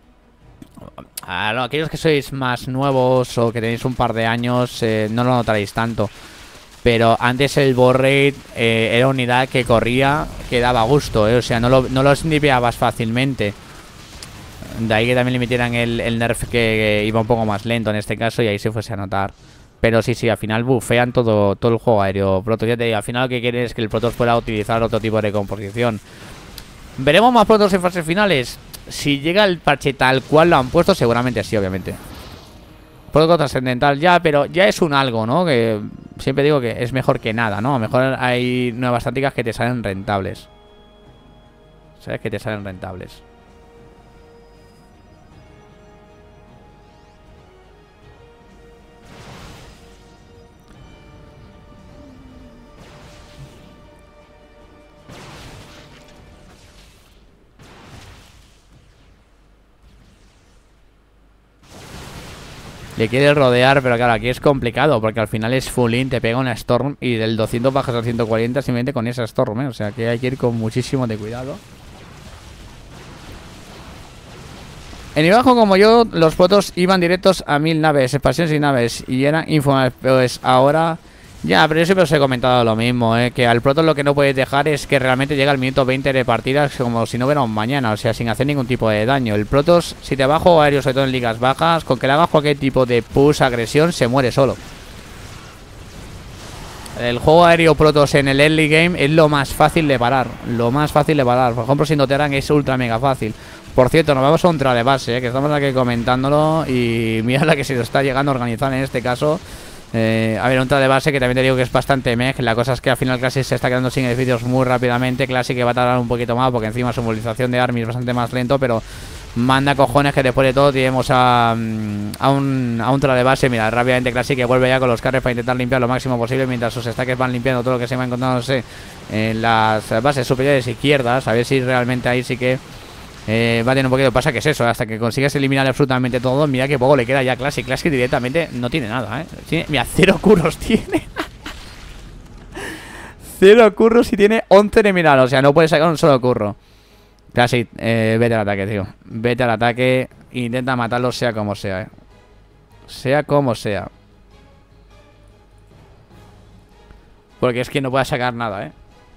a lo, aquellos que sois más nuevos o que tenéis un par de años eh, no lo notaréis tanto. Pero antes el Borrate eh, era una unidad que corría, que daba gusto, eh, o sea, no lo, no lo snipeabas fácilmente. De ahí que también le metieran el, el nerf que, que iba un poco más lento en este caso y ahí se fuese a notar. Pero sí, sí, al final bufean todo, todo el juego aéreo. Protoss, ya te digo, al final lo que quieren es que el Protoss pueda utilizar otro tipo de composición. ¿Veremos más Protoss en fases finales? Si llega el parche tal cual lo han puesto, seguramente sí, obviamente. Protoss trascendental ya, pero ya es un algo, ¿no? Que siempre digo que es mejor que nada, ¿no? A lo mejor hay nuevas tácticas que te salen rentables. ¿Sabes? Que te salen rentables. Le quiere rodear, pero claro, aquí es complicado porque al final es full in, te pega una Storm y del doscientos bajas al ciento cuarenta simplemente con esa Storm, ¿eh? O sea que hay que ir con muchísimo de cuidado. En mi bajo como yo, los protos iban directos a mil naves, expansiones y naves, y eran infumables. Pues ahora... Ya, pero yo siempre os he comentado lo mismo, ¿eh? Que al proto lo que no puedes dejar es que realmente llega al minuto veinte de partidas como si no hubiera un mañana, o sea, sin hacer ningún tipo de daño. El protos, si te bajo aéreo, sobre todo en ligas bajas, con que le hagas cualquier tipo de push, agresión, se muere solo. El juego aéreo protos en el early game es lo más fácil de parar, lo más fácil de parar. Por ejemplo, Sindoteran es ultra mega fácil. Por cierto, nos vamos a un tra de base, ¿eh? Que estamos aquí comentándolo y mira la que se nos está llegando a organizar en este caso. Eh, a ver, un tra de base que también te digo que es bastante meh. La cosa es que al final Classic se está quedando sin edificios muy rápidamente. Classic que va a tardar un poquito más porque encima su movilización de army es bastante más lento, pero manda cojones que después de todo tenemos a, a un, a un tra de base. Mira, rápidamente Classic que vuelve ya con los carros para intentar limpiar lo máximo posible mientras sus stacks van limpiando todo lo que se va encontrándose en las bases superiores izquierdas. A ver si realmente ahí sí que Eh, va a tener un poquito, pasa que es eso, hasta que consigues eliminar absolutamente todo. Mira que poco le queda ya a Classic. Classic directamente no tiene nada, ¿eh? Tiene, mira, cero curros tiene. Cero curros y tiene once de mirar. O sea, no puede sacar un solo curro. Classic, eh, vete al ataque, tío. Vete al ataque. Intenta matarlo sea como sea, ¿eh? Sea como sea. Porque es que no puede sacar nada, ¿eh?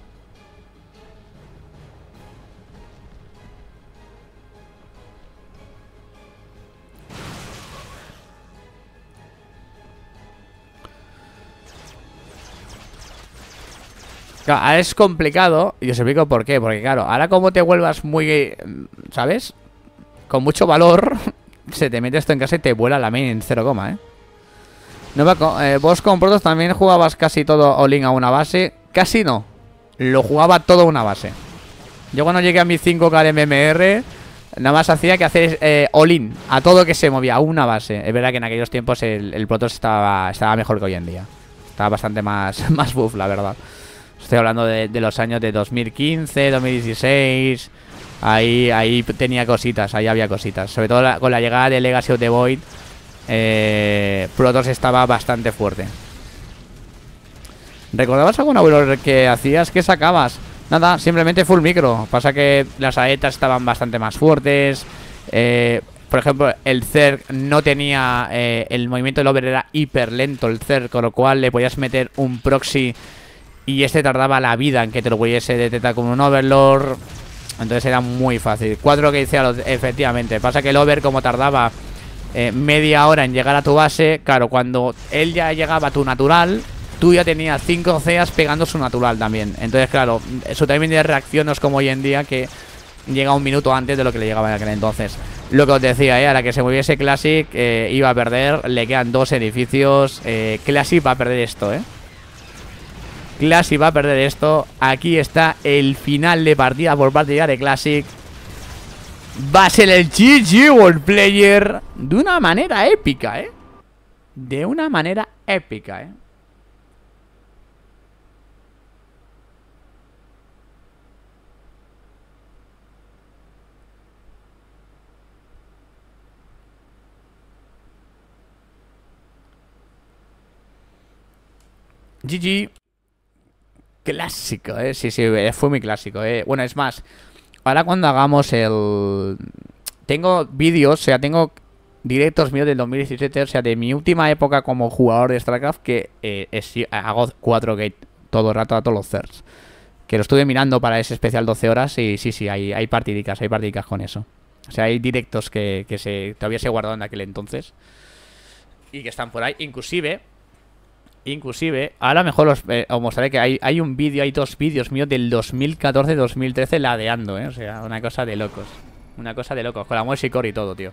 Claro, ahora es complicado y os explico por qué. Porque claro, ahora como te vuelvas muy, ¿sabes? Con mucho valor, se te mete esto en casa y te vuela la main en cero, ¿eh? No me eh, vos con protos también jugabas casi todo all-in a una base. Casi no. Lo jugaba todo a una base. Yo cuando llegué a mi cinco K de M M R, nada más hacía que hacer eh, all-in a todo que se movía, a una base. Es verdad que en aquellos tiempos el, el protos estaba, estaba mejor que hoy en día. Estaba bastante más, más buff, la verdad. Estoy hablando de, de los años de dos mil quince, dos mil dieciséis. Ahí, ahí tenía cositas, ahí había cositas. Sobre todo la, con la llegada de Legacy of the Void, eh, Protoss estaba bastante fuerte. ¿Recordabas alguna vuelo que hacías? ¿Qué sacabas? Nada, simplemente full micro. Pasa que las aetas estaban bastante más fuertes. eh, Por ejemplo, el Zerg no tenía eh, el movimiento del over, era hiper lento el Zerg, con lo cual le podías meter un proxy y este tardaba la vida en que te lo pudiese detectar con un Overlord. Entonces era muy fácil. Cuatro que hice, efectivamente. Pasa que el Over, como tardaba eh, media hora en llegar a tu base, claro, cuando él ya llegaba a tu natural, tú ya tenías cinco C As pegando su natural también. Entonces, claro, su timing de reacción no es como hoy en día, que llega un minuto antes de lo que le llegaba en aquel entonces. Lo que os decía, eh, a la que se moviese Classic, eh, iba a perder. Le quedan dos edificios. eh, Classic va a perder esto, eh Classic va a perder esto. Aquí está el final de partida por parte ya de Classic. Va a ser el G G World Player de una manera épica, eh De una manera épica, eh G G. Clásico, eh Sí, sí, fue muy clásico, eh Bueno, es más, ahora cuando hagamos el... Tengo vídeos, o sea, tengo directos míos del dos mil diecisiete, o sea, de mi última época como jugador de StarCraft, que eh, es, hago cuatro gate todo el rato a todos los Zergs. Que lo estuve mirando para ese especial doce horas y sí, sí, hay, hay partidicas, hay partidicas con eso. O sea, hay directos que, que se, todavía se guardaron en aquel entonces y que están por ahí, inclusive... Inclusive, ahora mejor os, eh, os mostraré que hay, hay un vídeo, hay dos vídeos míos del dos mil catorce dos mil trece ladeando, ¿eh? O sea, una cosa de locos. Una cosa de locos, con la música y todo, tío.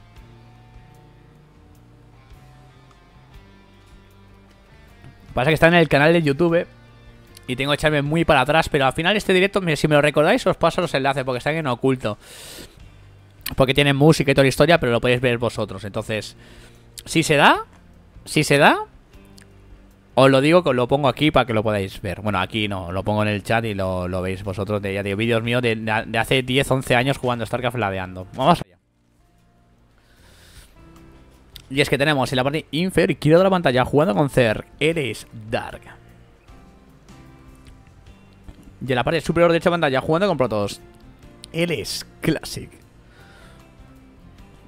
Pasa que está en el canal de YouTube y tengo que echarme muy para atrás, pero al final este directo, si me lo recordáis, os paso los enlaces porque están en oculto. Porque tiene música y toda la historia, pero lo podéis ver vosotros. Entonces, si se da, si se da... Os lo digo, que os lo pongo aquí para que lo podáis ver. Bueno, aquí no, lo pongo en el chat y lo, lo veis vosotros. De, ya digo, vídeos míos de, de hace diez, once años jugando StarCraft ladeando. Vamos allá. Y es que tenemos en la parte inferior izquierda de la pantalla, jugando con Zerg, eres Dark. Y en la parte superior derecha de la pantalla, jugando con Protoss, él es Classic.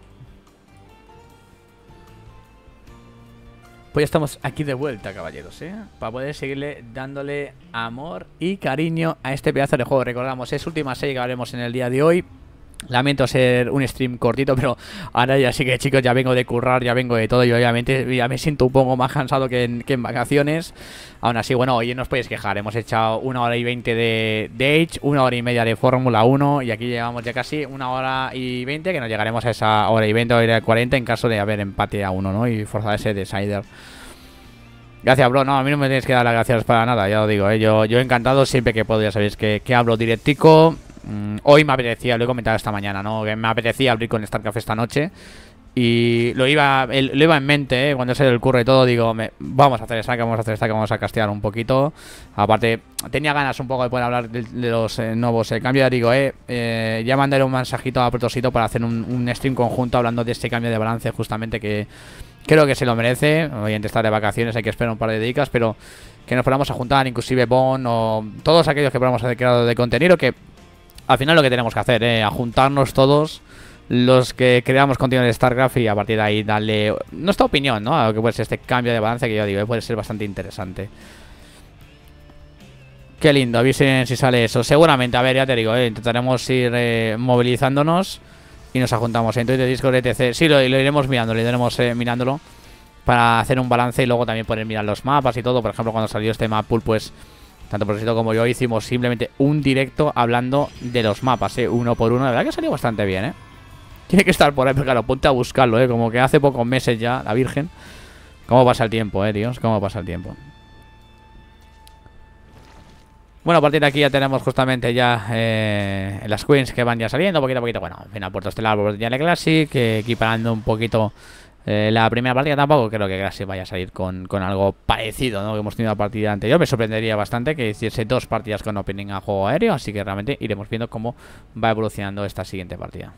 Pues ya estamos aquí de vuelta, caballeros, ¿eh? Para poder seguirle dándole amor y cariño a este pedazo de juego. Recordamos, es última serie que haremos en el día de hoy. Lamento ser un stream cortito, pero ahora ya sí que, chicos, ya vengo de currar, ya vengo de todo y obviamente ya me siento un poco más cansado que en, que en vacaciones. Aún así, bueno, hoy no os podéis quejar, hemos echado una hora y veinte de, de Age, una hora y media de Fórmula uno y aquí llevamos ya casi una hora y veinte, que nos llegaremos a esa hora y veinte o hora y cuarenta en caso de haber empate a uno, ¿no? Y forzar ese decider. Gracias, bro. No, a mí no me tenéis que dar las gracias para nada, ya lo digo, ¿eh? Yo, yo encantado siempre que puedo, ya sabéis que, que hablo directico. Mm, hoy me apetecía, lo he comentado esta mañana, ¿no? Que me apetecía abrir con StarCraft esta noche. Y lo iba el, lo iba en mente, ¿eh? Cuando se el curro y todo, digo, me, vamos a hacer StarCraft, vamos a hacer StarCraft, vamos a castear un poquito. Aparte, tenía ganas un poco de poder hablar de, de los eh, nuevos eh, cambios. Ya digo, eh, eh, ya mandaré un mensajito a Protosito para hacer un, un stream conjunto hablando de este cambio de balance, justamente que creo que se lo merece. Obviamente estar de vacaciones, hay que esperar un par de días, pero que nos podamos a juntar, inclusive Bon o todos aquellos que podamos hacer creado de contenido, que al final lo que tenemos que hacer, eh, a juntarnos todos los que creamos contenido de StarCraft y a partir de ahí darle nuestra opinión, ¿no? A lo que puede ser este cambio de balance, que yo digo, eh, puede ser bastante interesante. Qué lindo, avisen si sale eso. Seguramente, a ver, ya te digo, eh, intentaremos ir eh, movilizándonos y nos ajuntamos en Twitter, Discord, etcétera. Sí, lo, lo iremos mirando, lo iremos eh, mirándolo para hacer un balance y luego también poder mirar los mapas y todo. Por ejemplo, cuando salió este map pool, pues tanto Protosito como yo hicimos simplemente un directo hablando de los mapas, eh, uno por uno. La verdad que salió bastante bien, eh. Tiene que estar por ahí, pero claro, ponte a buscarlo, eh. Como que hace pocos meses ya, la Virgen. Cómo pasa el tiempo, eh, tíos. Cómo pasa el tiempo. Bueno, a partir de aquí ya tenemos justamente ya eh, las queens que van ya saliendo, poquito a poquito. Bueno, al final Puerto Estelar, Puerto Estelar Classic, eh, equiparando un poquito eh, la primera partida. Tampoco creo que Classic vaya a salir con, con algo parecido, ¿no? Que hemos tenido la partida anterior. Me sorprendería bastante que hiciese dos partidas con opening a juego aéreo, así que realmente iremos viendo cómo va evolucionando esta siguiente partida.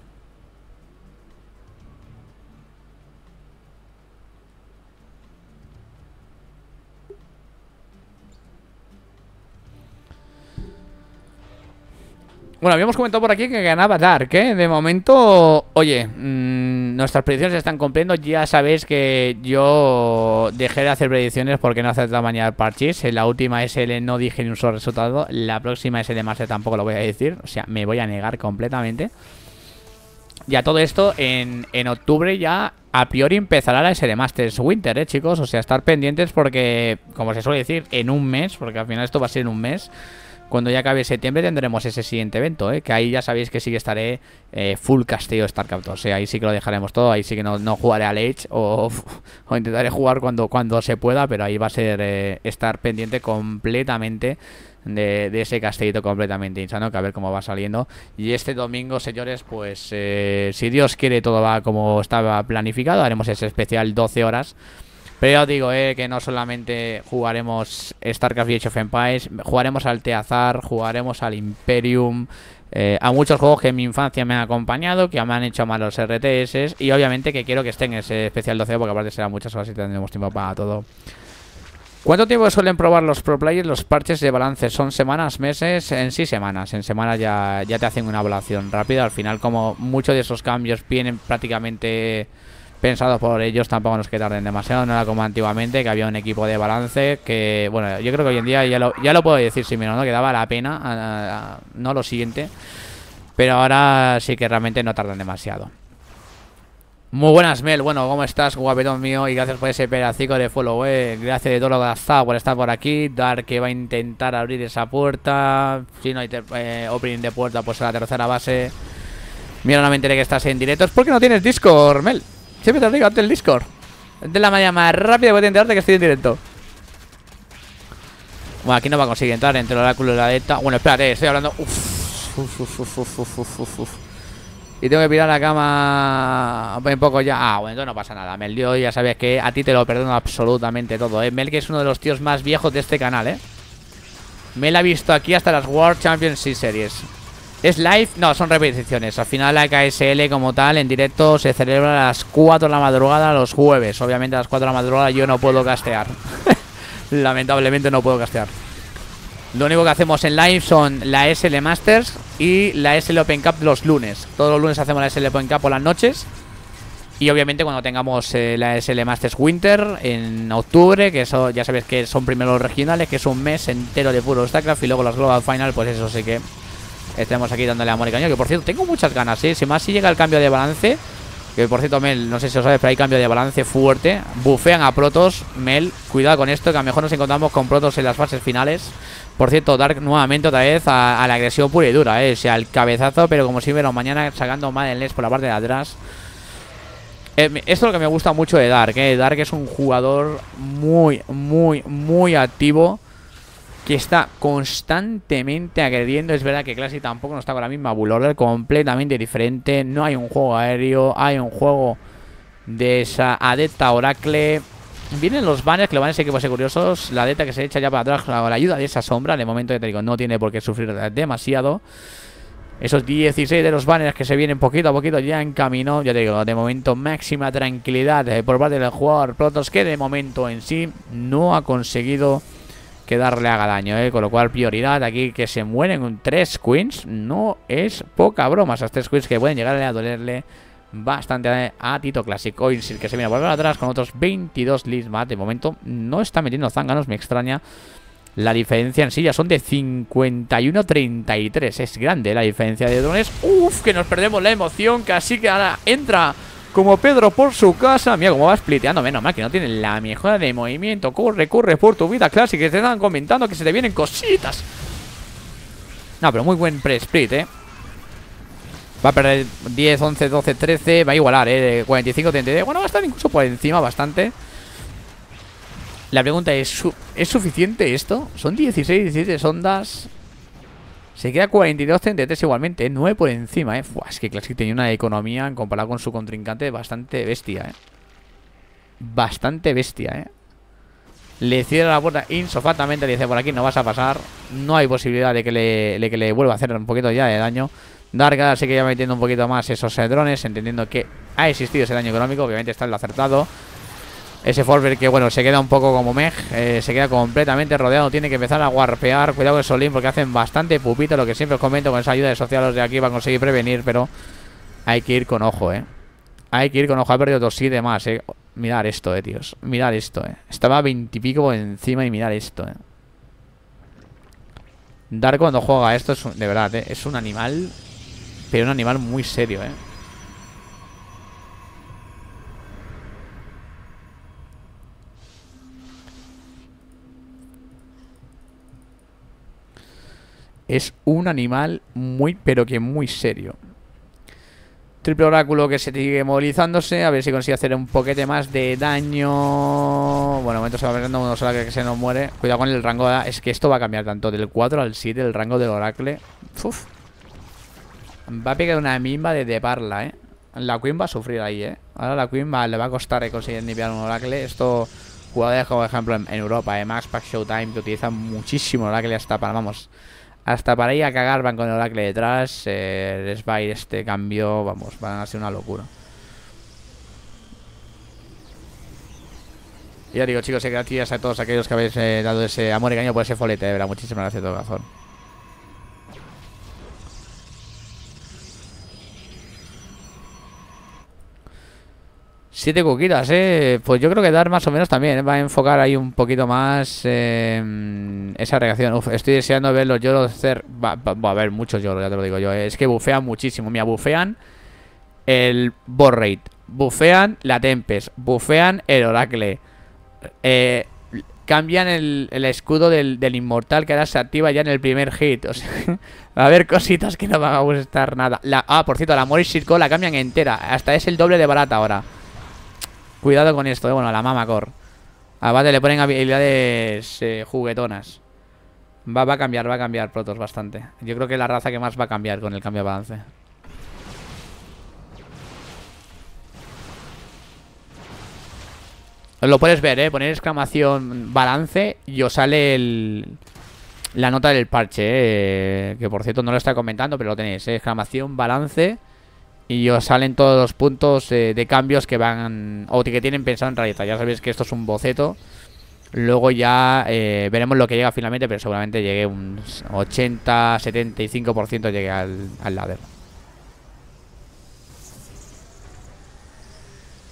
Bueno, habíamos comentado por aquí que ganaba Dark, ¿eh? De momento, oye, mmm, nuestras predicciones se están cumpliendo. Ya sabéis que yo dejé de hacer predicciones porque no hace tamaño parches. En la última S L no dije ni un solo resultado. La próxima S L Master tampoco lo voy a decir. O sea, me voy a negar completamente. Ya todo esto en, en octubre ya a priori empezará la S L Masters Winter, ¿eh, chicos? O sea, estar pendientes porque, como se suele decir, en un mes, porque al final esto va a ser en un mes. Cuando ya acabe septiembre tendremos ese siguiente evento, ¿eh? Que ahí ya sabéis que sí que estaré eh, full castillo StarCraft. O sea, ahí sí que lo dejaremos todo. Ahí sí que no, no jugaré al Age o, o intentaré jugar cuando, cuando se pueda. Pero ahí va a ser eh, estar pendiente completamente de, de ese castellito completamente insano, que a ver cómo va saliendo. Y este domingo, señores, pues eh, si Dios quiere todo va como estaba planificado. Haremos ese especial doce horas. Pero ya os digo, eh, que no solamente jugaremos StarCraft y Age of Empires, jugaremos al Teazar, jugaremos al Imperium, eh, a muchos juegos que en mi infancia me han acompañado, que me han hecho más los R T S, y obviamente que quiero que estén en ese especial doce, porque aparte serán muchas horas y tendremos tiempo para todo. ¿Cuánto tiempo suelen probar los pro players los parches de balance? ¿Son semanas, meses? En sí semanas, en semanas ya, ya te hacen una evaluación rápida. Al final, como muchos de esos cambios vienen prácticamente pensados por ellos, tampoco nos que tarden demasiado. No era como antiguamente, que había un equipo de balance que, bueno, yo creo que hoy en día ya lo, ya lo puedo decir sin menos, ¿no? Que daba la pena, a, a, no lo siguiente. Pero ahora sí que realmente no tardan demasiado. Muy buenas, Mel. Bueno, ¿cómo estás, guapetón mío? Y gracias por ese pedacico de follow, eh. Gracias de todo lo que has estado por estar por aquí. Dark, que va a intentar abrir esa puerta. Si no hay eh, opening de puerta, pues a la tercera base. Mira, no me enteré que estás en directo. ¿Es porque no tienes Discord, Mel? Siempre te lo digo, hazte el Discord. Es la manera más rápida de enterarte que estoy en directo. Bueno, aquí no va a conseguir entrar entre el oráculo y la delta. Bueno, espérate, estoy hablando. Uf, uf, uf, uf, uf, uf, uf, uf. Y tengo que pirar la cama un poco ya. Ah, bueno, entonces no pasa nada, Mel. Yo ya sabes que a ti te lo perdono absolutamente todo, ¿eh? Mel, que es uno de los tíos más viejos de este canal, ¿eh? Mel ha visto aquí hasta las World Championship Series. ¿Es live? No, son repeticiones. Al final la K S L como tal en directo se celebra a las cuatro de la madrugada los jueves. Obviamente a las cuatro de la madrugada yo no puedo castear. Lamentablemente no puedo castear. Lo único que hacemos en live son la S L Masters y la S L Open Cup los lunes. Todos los lunes hacemos la S L Open Cup por las noches. Y obviamente cuando tengamos eh, la S L Masters Winter en octubre, que eso ya sabéis que son primero los regionales, que es un mes entero de puro StarCraft, y luego los Global Final, pues eso sí que estemos aquí dándole amor y cariño. Que por cierto, tengo muchas ganas, ¿eh? Si más si llega el cambio de balance, que por cierto, Mel, no sé si lo sabes, pero hay cambio de balance fuerte. Bufean a Protoss, Mel, cuidado con esto, que a lo mejor nos encontramos con Protoss en las fases finales. Por cierto, Dark nuevamente otra vez a, a la agresión pura y dura, ¿eh? O sea, el cabezazo, pero como si vieron mañana sacando mal el Nest por la parte de atrás. Eh, esto es lo que me gusta mucho de Dark, ¿eh? Dark es un jugador muy, muy, muy activo, que está constantemente agrediendo. Es verdad que Classic tampoco no está con la misma bull order, completamente diferente. No hay un juego aéreo, hay un juego de esa Adepta Oracle. Vienen los banners, que lo van a ser equipos curiosos. La Adepta que se echa ya para atrás con la ayuda de esa sombra. De momento, ya te digo, no tiene por qué sufrir demasiado. Esos dieciséis de los banners que se vienen poquito a poquito ya en camino. Ya te digo, de momento máxima tranquilidad eh, por parte del jugador Protoss, que de momento en sí no ha conseguido que darle haga daño, eh. Con lo cual prioridad aquí, que se mueren tres queens. No es poca broma, esas tres queens que pueden llegar a dolerle bastante a Tito Classic. Oilsil, que se viene a volver atrás con otros veintidós leads más. De momento no está metiendo zánganos, me extraña. La diferencia en sí ya son de cincuenta y uno a treinta y tres. Es grande la diferencia de drones. Uf, que nos perdemos la emoción. Casi que ahora entra como Pedro por su casa. Mira cómo va spliteando. Menos mal que no tiene la mejora de movimiento. Corre, corre por tu vida, Classic. Que te están comentando que se te vienen cositas. No, pero muy buen pre-split, eh. Va a perder diez, once, doce, trece. Va a igualar, eh. cuarenta y cinco, treinta y tres. Bueno, va a estar incluso por encima bastante. La pregunta es, ¿es suficiente esto? Son dieciséis, diecisiete ondas. Se queda cuarenta y dos, treinta y tres igualmente, ¿eh? nueve por encima, ¿eh? Fua, es que Classic tenía una economía, en comparado con su contrincante, bastante bestia, ¿eh? Bastante bestia, ¿eh? Le cierra la puerta insofactamente, le dice, por aquí no vas a pasar. No hay posibilidad de que le, de que le vuelva a hacer un poquito ya de daño. Dark sí que ya metiendo un poquito más esos eh, drones, entendiendo que ha existido ese daño económico. Obviamente está en lo acertado. Ese Forber que, bueno, se queda un poco como Meg, eh, se queda completamente rodeado. Tiene que empezar a warpear. Cuidado con el Solín porque hacen bastante pupito. Lo que siempre os comento, con esa ayuda de sociales de aquí va a conseguir prevenir, pero hay que ir con ojo, eh. Hay que ir con ojo. Ha perdido otros siete más, eh. Mirad esto, eh, tíos. Mirad esto, eh. Estaba a veinte y pico por encima y mirad esto, eh. Dark cuando juega esto es un, de verdad, eh, es un animal, pero un animal muy serio, eh. Es un animal muy, pero que muy serio. Triple oráculo que se sigue movilizándose. A ver si consigue hacer un poquete más de daño. Bueno, de momento se va perdiendo uno sola que se nos muere. Cuidado con el rango. Es que esto va a cambiar tanto del cuatro al siete, el rango del oracle. Uf. Va a pegar una mimba de Deparla, eh. La Queen va a sufrir ahí, eh. Ahora la Queen va, le va a costar eh, conseguir nivear un oracle. Esto, jugadores como por ejemplo en, en Europa, eh. Max Pack Showtime, que utilizan muchísimo oracle hasta para, vamos, hasta para ir a cagar van con el oracle detrás. eh, Les va a ir este cambio. Vamos, van a ser una locura. Y ya digo, chicos, gracias a todos aquellos que habéis eh, dado ese amor y cariño por ese folete, de verdad. Muchísimas gracias de todo corazón. Siete cuquitas, eh. Pues yo creo que Dar más o menos también, ¿eh? Va a enfocar ahí un poquito más eh, esa reacción. Uf, estoy deseando ver los lloros hacer. Va, va, va a haber muchos lloros, ya te lo digo yo, eh. Es que bufean muchísimo. Mira, bufean el Borrate, bufean la Tempest, bufean el Oracle. Eh, cambian el, el escudo del, del Inmortal, que ahora se activa ya en el primer hit. O sea, va a haber cositas que no van a gustar nada. La, ah, por cierto, la Moris Circle la cambian entera. Hasta es el doble de barata ahora. Cuidado con esto, eh. Bueno, la Mama Core. Aparte le ponen habilidades eh, juguetonas. Va, va a cambiar, va a cambiar Protoss bastante. Yo creo que es la raza que más va a cambiar con el cambio de balance. Lo puedes ver, eh. Poner exclamación balance y os sale el... la nota del parche, eh. Que por cierto no lo está comentando, pero lo tenéis, eh. Exclamación balance. Y os salen todos los puntos eh, de cambios que van, o que tienen pensado en realizar. Ya sabéis que esto es un boceto. Luego ya eh, veremos lo que llega finalmente, pero seguramente llegue un ochenta, setenta y cinco por ciento llegue al, al ladder.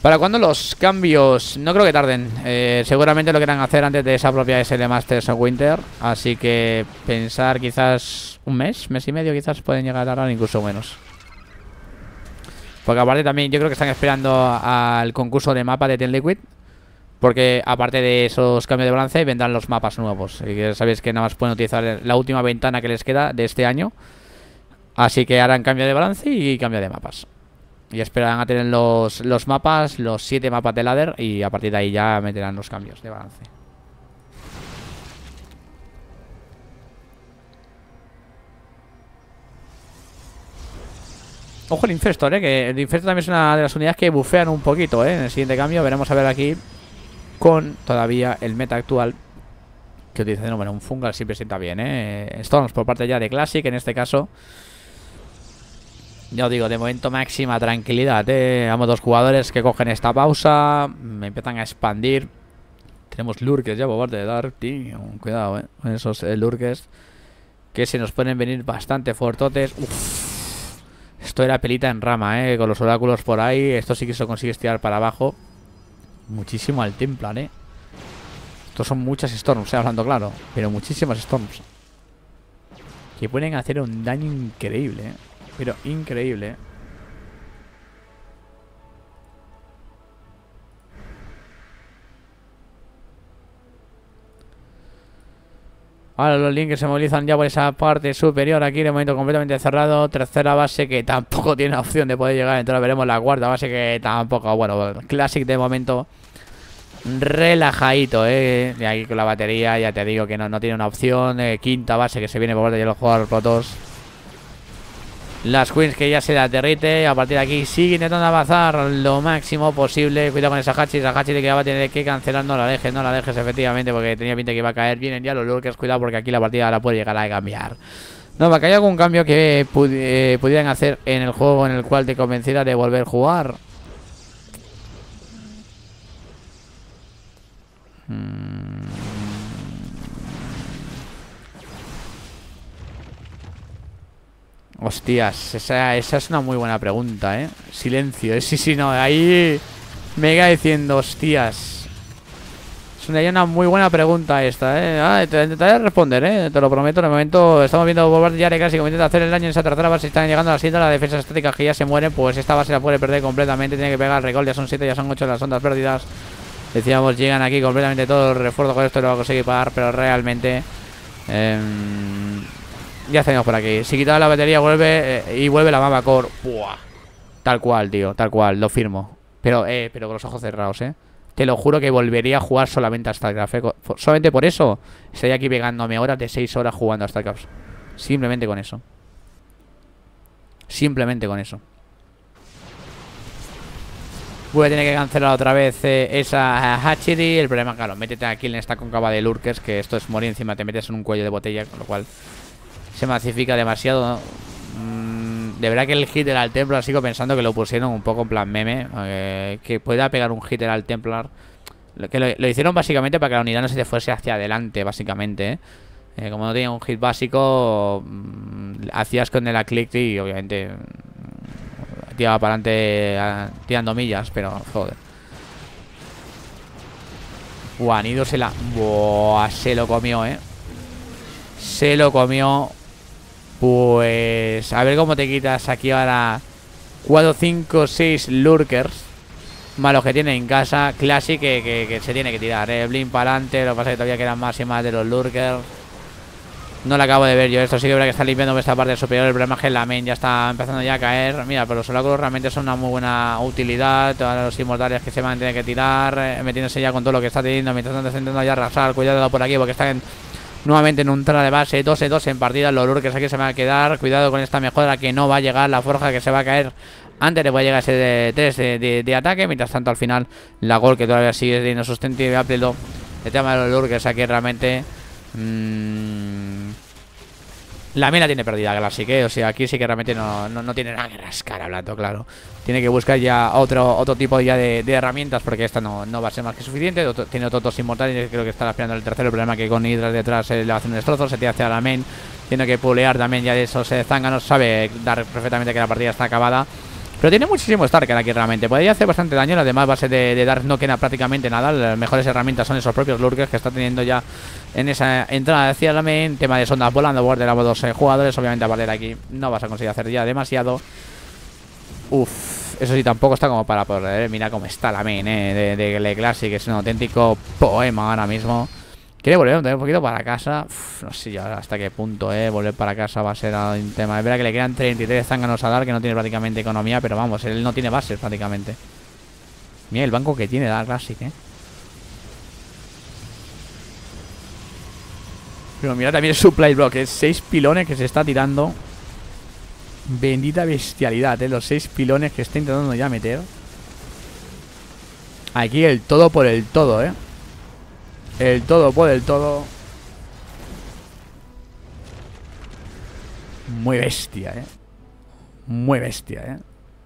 ¿Para cuándo los cambios? No creo que tarden. eh, Seguramente lo quieran hacer antes de esa propia S L Masters Winter. Así que pensar quizás un mes, mes y medio quizás pueden llegar a tardar, incluso menos. Porque aparte también yo creo que están esperando al concurso de mapa de Team Liquid. Porque aparte de esos cambios de balance vendrán los mapas nuevos. Y que sabéis que nada más pueden utilizar la última ventana que les queda de este año. Así que harán cambio de balance y cambio de mapas. Y esperan a tener los, los mapas, los siete mapas de ladder. Y a partir de ahí ya meterán los cambios de balance. Ojo el Infestor, eh, que el Infestor también es una de las unidades que bufean un poquito, eh. En el siguiente cambio veremos a ver aquí con todavía el meta actual que utilizan, bueno, un Fungal siempre sienta bien, eh. Storms por parte ya de Classic en este caso. Ya os digo, de momento máxima tranquilidad, eh. Ambos dos jugadores que cogen esta pausa, me empiezan a expandir. Tenemos lurkers ya por parte de Dark, tío. Cuidado, eh, con esos eh, lurkers que se nos pueden venir bastante fortotes. Uff. Esto era pelita en rama, eh. Con los oráculos por ahí. Esto sí que se lo consigue estirar para abajo. Muchísimo al Templar, eh. Estos son muchas Storms, eh, hablando claro. Pero muchísimas Storms que pueden hacer un daño increíble, eh. Pero increíble, eh. Ahora los links se movilizan ya por esa parte superior. Aquí de momento completamente cerrado. Tercera base que tampoco tiene opción de poder llegar. Entonces veremos la cuarta base que tampoco. Bueno, Classic de momento relajadito, eh. Y aquí con la batería ya te digo que no, no tiene una opción. eh, Quinta base que se viene por parte de los jugadores protos. Las Queens que ya se la derrite. A partir de aquí sigue intentando avanzar lo máximo posible. Cuidado con esa Hachi. Esa Hachi que va a tener que cancelar. No la dejes, no la dejes efectivamente. Porque tenía pinta que iba a caer. Vienen ya los lurkers. Cuidado porque aquí la partida la puede llegar a cambiar. No, para que haya algún cambio que pudi eh, pudieran hacer en el juego en el cual te convenciera de volver a jugar. Hmm. Hostias, esa, esa es una muy buena pregunta, ¿eh? Silencio, ¿eh? Sí, sí, no, ahí me queda diciendo, hostias. Es una, una muy buena pregunta esta, ¿eh? Ah, te intentaré responder, ¿eh? Te lo prometo, en el momento estamos viendo por parte de Yare casi como intenta hacer el daño en esa tercera base. Están llegando a las siete, las defensas estáticas que ya se mueren. Pues esta base la puede perder completamente, tiene que pegar el recall, ya son siete, ya son ocho las ondas perdidas. Decíamos, llegan aquí completamente todo el refuerzo con esto y lo va a conseguir pagar, pero realmente... Eh, ya tenemos por aquí. Si quitaba la batería vuelve eh, y vuelve la Mama Core. Buah. Tal cual, tío, tal cual, lo firmo. Pero, eh, pero con los ojos cerrados, eh. Te lo juro que volvería a jugar solamente a StarCraft, eh. Solamente por eso estaría aquí pegándome horas de seis horas jugando a StarCraft. Simplemente con eso. Simplemente con eso. Voy a tener que cancelar otra vez eh, esa Hatchery. El problema, claro, métete aquí en esta cóncava de lurkers, que esto es morir encima, te metes en un cuello de botella, con lo cual se masifica demasiado. mm, De verdad que el hitter al Templar sigo pensando que lo pusieron un poco en plan meme, eh, que pueda pegar un hitter al Templar. Lo, que lo, lo hicieron básicamente para que la unidad no se te fuese hacia adelante, básicamente, eh. Eh, como no tenía un hit básico, mmm, hacías con el click y obviamente mmm, tiraba para adelante tirando millas, pero joder. Juanido se la... Buah, se lo comió, eh. Se lo comió. Pues a ver cómo te quitas aquí ahora cuatro, cinco, seis lurkers más los que tiene en casa. Classic que, que, que se tiene que tirar, eh. Blink para adelante. Lo que pasa es que todavía quedan más y más de los lurkers. No lo acabo de ver yo. Esto sí que verá que está limpiando esta parte superior. El problema es que la main ya está empezando ya a caer. Mira, pero los oráculos realmente son una muy buena utilidad. Todos los inmortales que se van a tener que tirar, eh, metiéndose ya con todo lo que está teniendo. Mientras tanto está intentando ya arrasar. Cuidado por aquí porque están en, nuevamente en un trala de base. dos en dos en partida. Los lurkers aquí se van a quedar. Cuidado con esta mejora que no va a llegar. La forja que se va a caer antes le va a llegar ese de tres de, de, de ataque. Mientras tanto al final la gol que todavía sigue teniendo sustento y apelo. El tema de los lurkers aquí realmente... Mmm, la mina tiene perdida Classic, ¿eh? O sea, aquí sí que realmente no, no, no tiene nada que rascar hablando, claro. Tiene que buscar ya otro otro tipo ya de, de herramientas, porque esta no, no va a ser más que suficiente. Otro, tiene otros dos inmortales, creo que está aspirando el tercero. El problema es que con Hydra detrás eh, le hace un destrozo, se tira hacia la main. Tiene que pulear también ya de esos eh, zánganos. Sabe dar perfectamente que la partida está acabada. Pero tiene muchísimo Starker aquí realmente. Podría hacer bastante daño. Además, base de, de Dark no queda prácticamente nada. Las mejores herramientas son esos propios Lurkers que está teniendo ya en esa entrada hacia la main. Tema de sondas volando, Border a dos eh, jugadores. Obviamente, a valer aquí no vas a conseguir hacer ya demasiado. Uf, eso sí, tampoco está como para poder. Eh. Mira cómo está la main eh, de, de, de Classic. Es un auténtico poema ahora mismo. Quiere volver un poquito para casa. Uf, no sé ya hasta qué punto, eh. Volver para casa va a ser un tema. Es verdad que le quedan treinta y tres zánganos a dar, que no tiene prácticamente economía, pero vamos, él no tiene bases prácticamente. Mira el banco que tiene Dark Classic, eh. Pero mira también el supply block, es seis pilones que se está tirando. Bendita bestialidad, eh. Los seis pilones que está intentando ya meter. Aquí el todo por el todo, eh. El todo por el todo. Muy bestia, eh. Muy bestia, eh.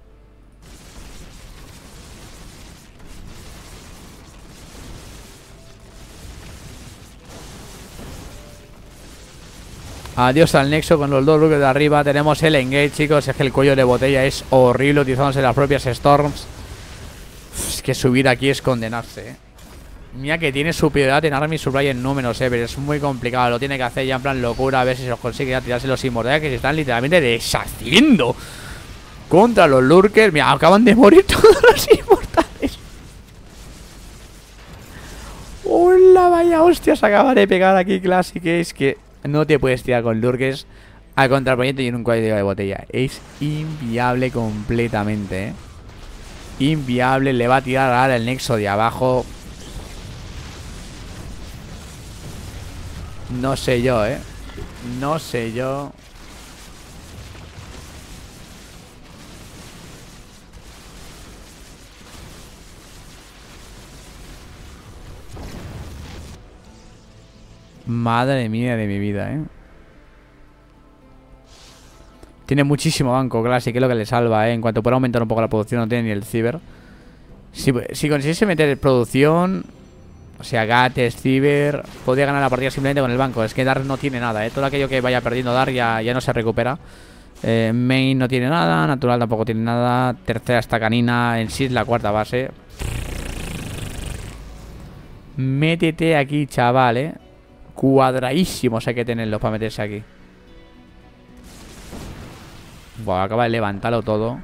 Adiós al nexo con los dos bloques de arriba. Tenemos el engage, chicos. Es que el cuello de botella es horrible utilizándose las propias Storms. Uf, es que subir aquí es condenarse, eh. Mira que tiene superioridad en Army Supply en números, eh, pero es muy complicado. Lo tiene que hacer ya en plan locura. A ver si se los consigue ya tirarse los inmortales que se están literalmente deshaciendo contra los Lurkers. Mira, acaban de morir todos los inmortales. ¡Hola! Vaya hostia, se acaba de pegar aquí Classic. Es que no te puedes tirar con Lurkers al contraproyecto y en un cuello de botella. Es inviable completamente, eh. Inviable. Le va a tirar ahora el nexo de abajo. No sé yo, eh. No sé yo. Madre mía de mi vida, eh. Tiene muchísimo banco Classic, que es lo que le salva, eh. En cuanto pueda aumentar un poco la producción, no tiene ni el ciber. Si, si consiguiese meter producción, o sea, Gates, Ciber, podría ganar la partida simplemente con el banco. Es que Dark no tiene nada, ¿eh? Todo aquello que vaya perdiendo Dark ya, ya no se recupera. eh, Main no tiene nada, Natural tampoco tiene nada. Tercera está Canina, en sí es la cuarta base. Métete aquí, chaval, ¿eh? Cuadradísimos hay que tenerlos para meterse aquí. Buah, acaba de levantarlo todo.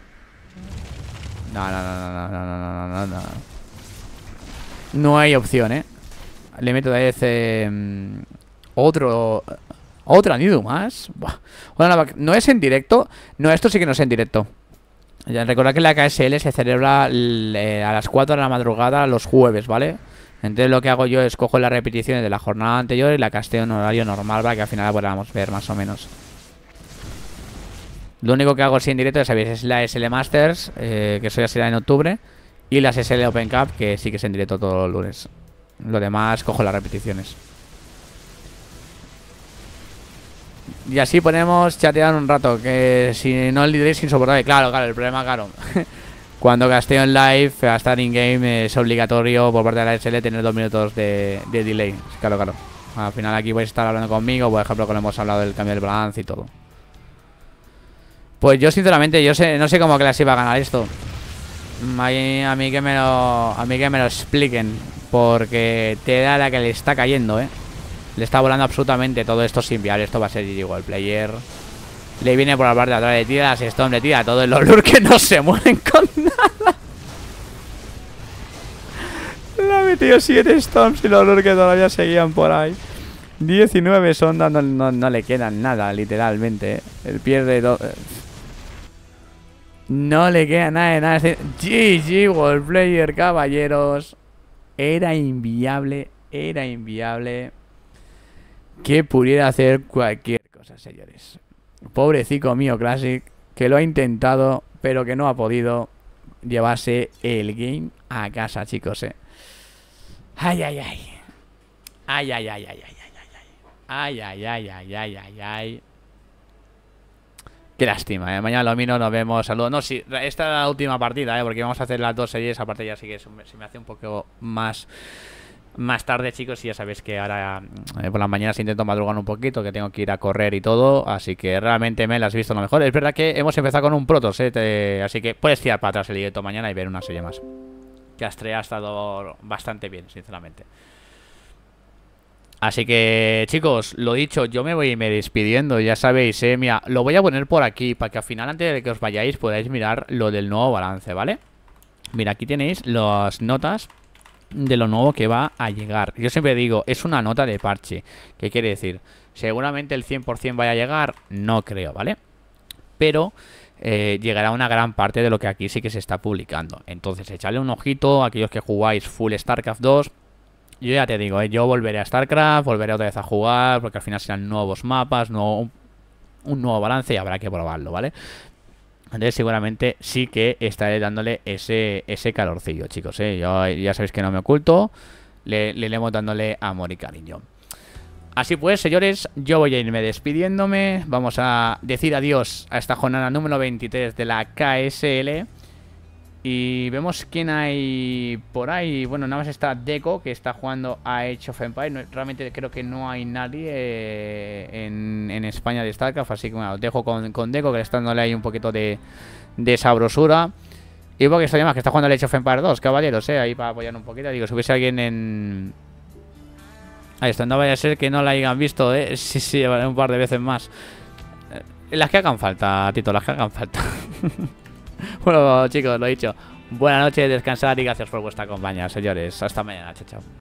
No, no, no, no, no, no, no, no, no. No hay opción, ¿eh? Le meto de ese... Um, otro... Otro anillo más. Buah. Bueno, no es en directo. No, esto sí que no es en directo. Ya, recordad que la K S L se celebra eh, a las cuatro de la madrugada los jueves, ¿vale? Entonces lo que hago yo es cojo las repeticiones de la jornada anterior y la casteo en horario normal para que al final la podamos ver más o menos. Lo único que hago así en directo, ya sabéis, es la S L Masters, eh, que eso ya será en octubre. Y las S L Open Cup, que sí que es en directo todos los lunes. Lo demás cojo las repeticiones. Y así podemos chatear un rato, que si no el delay es insoportable. Claro, claro, el problema, claro. Cuando casteo en live, a estar in-game es obligatorio por parte de la S L tener dos minutos de, de delay. Claro, claro. Al final aquí vais a estar hablando conmigo, por ejemplo, cuando hemos hablado del cambio del balance y todo. Pues yo sinceramente, yo sé, no sé cómo Clash iba a ganar esto. A mí, a mí que me lo, a mí que me lo expliquen, porque te da la que le está cayendo, eh. Le está volando absolutamente todo esto sin viable. Esto va a ser igual player. Le viene por la parte de atrás, le tira las Storm, le tira todo el Lurker que no se mueren con nada. Le ha metido siete Storms y los Lurker todavía seguían por ahí. diecinueve sondas, no, no, no le quedan nada, literalmente, eh. Él pierde todo. No le queda nada de nada. G G, World Player, caballeros. Era inviable, era inviable que pudiera hacer cualquier cosa, señores. Pobrecito mío Classic, que lo ha intentado, pero que no ha podido llevarse el game a casa, chicos, eh. Ay, ay, ay. Ay, ay, ay, ay, ay, ay, ay, ay, ay, ay, ay, ay, ay, ay. Qué lástima, ¿eh? Mañana lo miro, nos vemos. Saludos. No, sí, esta es la última partida, ¿eh? Porque vamos a hacer las dos series. Aparte ya sí que se me, se me hace un poco más más tarde, chicos, y ya sabéis que ahora eh, por las mañanas intento madrugar un poquito, que tengo que ir a correr y todo, así que realmente me las he visto lo mejor. Es verdad que hemos empezado con un Protoss, eh, te- así que puedes tirar para atrás el directo mañana y ver una serie más. Que Astrea ha estado bastante bien, sinceramente. Así que, chicos, lo dicho, yo me voy a irme despidiendo, ya sabéis, eh, mira, lo voy a poner por aquí, para que al final, antes de que os vayáis, podáis mirar lo del nuevo balance, ¿vale? Mira, aquí tenéis las notas de lo nuevo que va a llegar. Yo siempre digo, es una nota de parche. ¿Qué quiere decir? Seguramente el cien por cien vaya a llegar, no creo, ¿vale? Pero eh, llegará una gran parte de lo que aquí sí que se está publicando. Entonces, echadle un ojito a aquellos que jugáis full StarCraft dos. Yo ya te digo, eh, yo volveré a StarCraft, volveré otra vez a jugar, porque al final serán nuevos mapas, nuevo, un, un nuevo balance y habrá que probarlo, ¿vale? Entonces seguramente sí que estaré dándole ese, ese calorcillo, chicos, ¿eh? Yo, ya sabéis que no me oculto, le, le iremos dándole amor y cariño. Así pues, señores, yo voy a irme despidiéndome. Vamos a decir adiós a esta jornada número veintitrés de la K S L. Y vemos quién hay por ahí. Bueno, nada más está Deco, que está jugando a Age of Empires. No, realmente creo que no hay nadie eh, en, en España de StarCraft. Así que bueno, os dejo con, con Deco, que le está dándole ahí un poquito de, de sabrosura. Y porque estoy más que está jugando a Age of Empires dos, caballeros, eh, ahí para apoyar un poquito. Digo, si hubiese alguien en... Ahí está, no vaya a ser que no la hayan visto, eh. Sí, sí, un par de veces más. Las que hagan falta, Tito, las que hagan falta. Bueno, chicos, lo he dicho. Buenas noches, descansad y gracias por vuestra compañía, señores. Hasta mañana, chao, chao.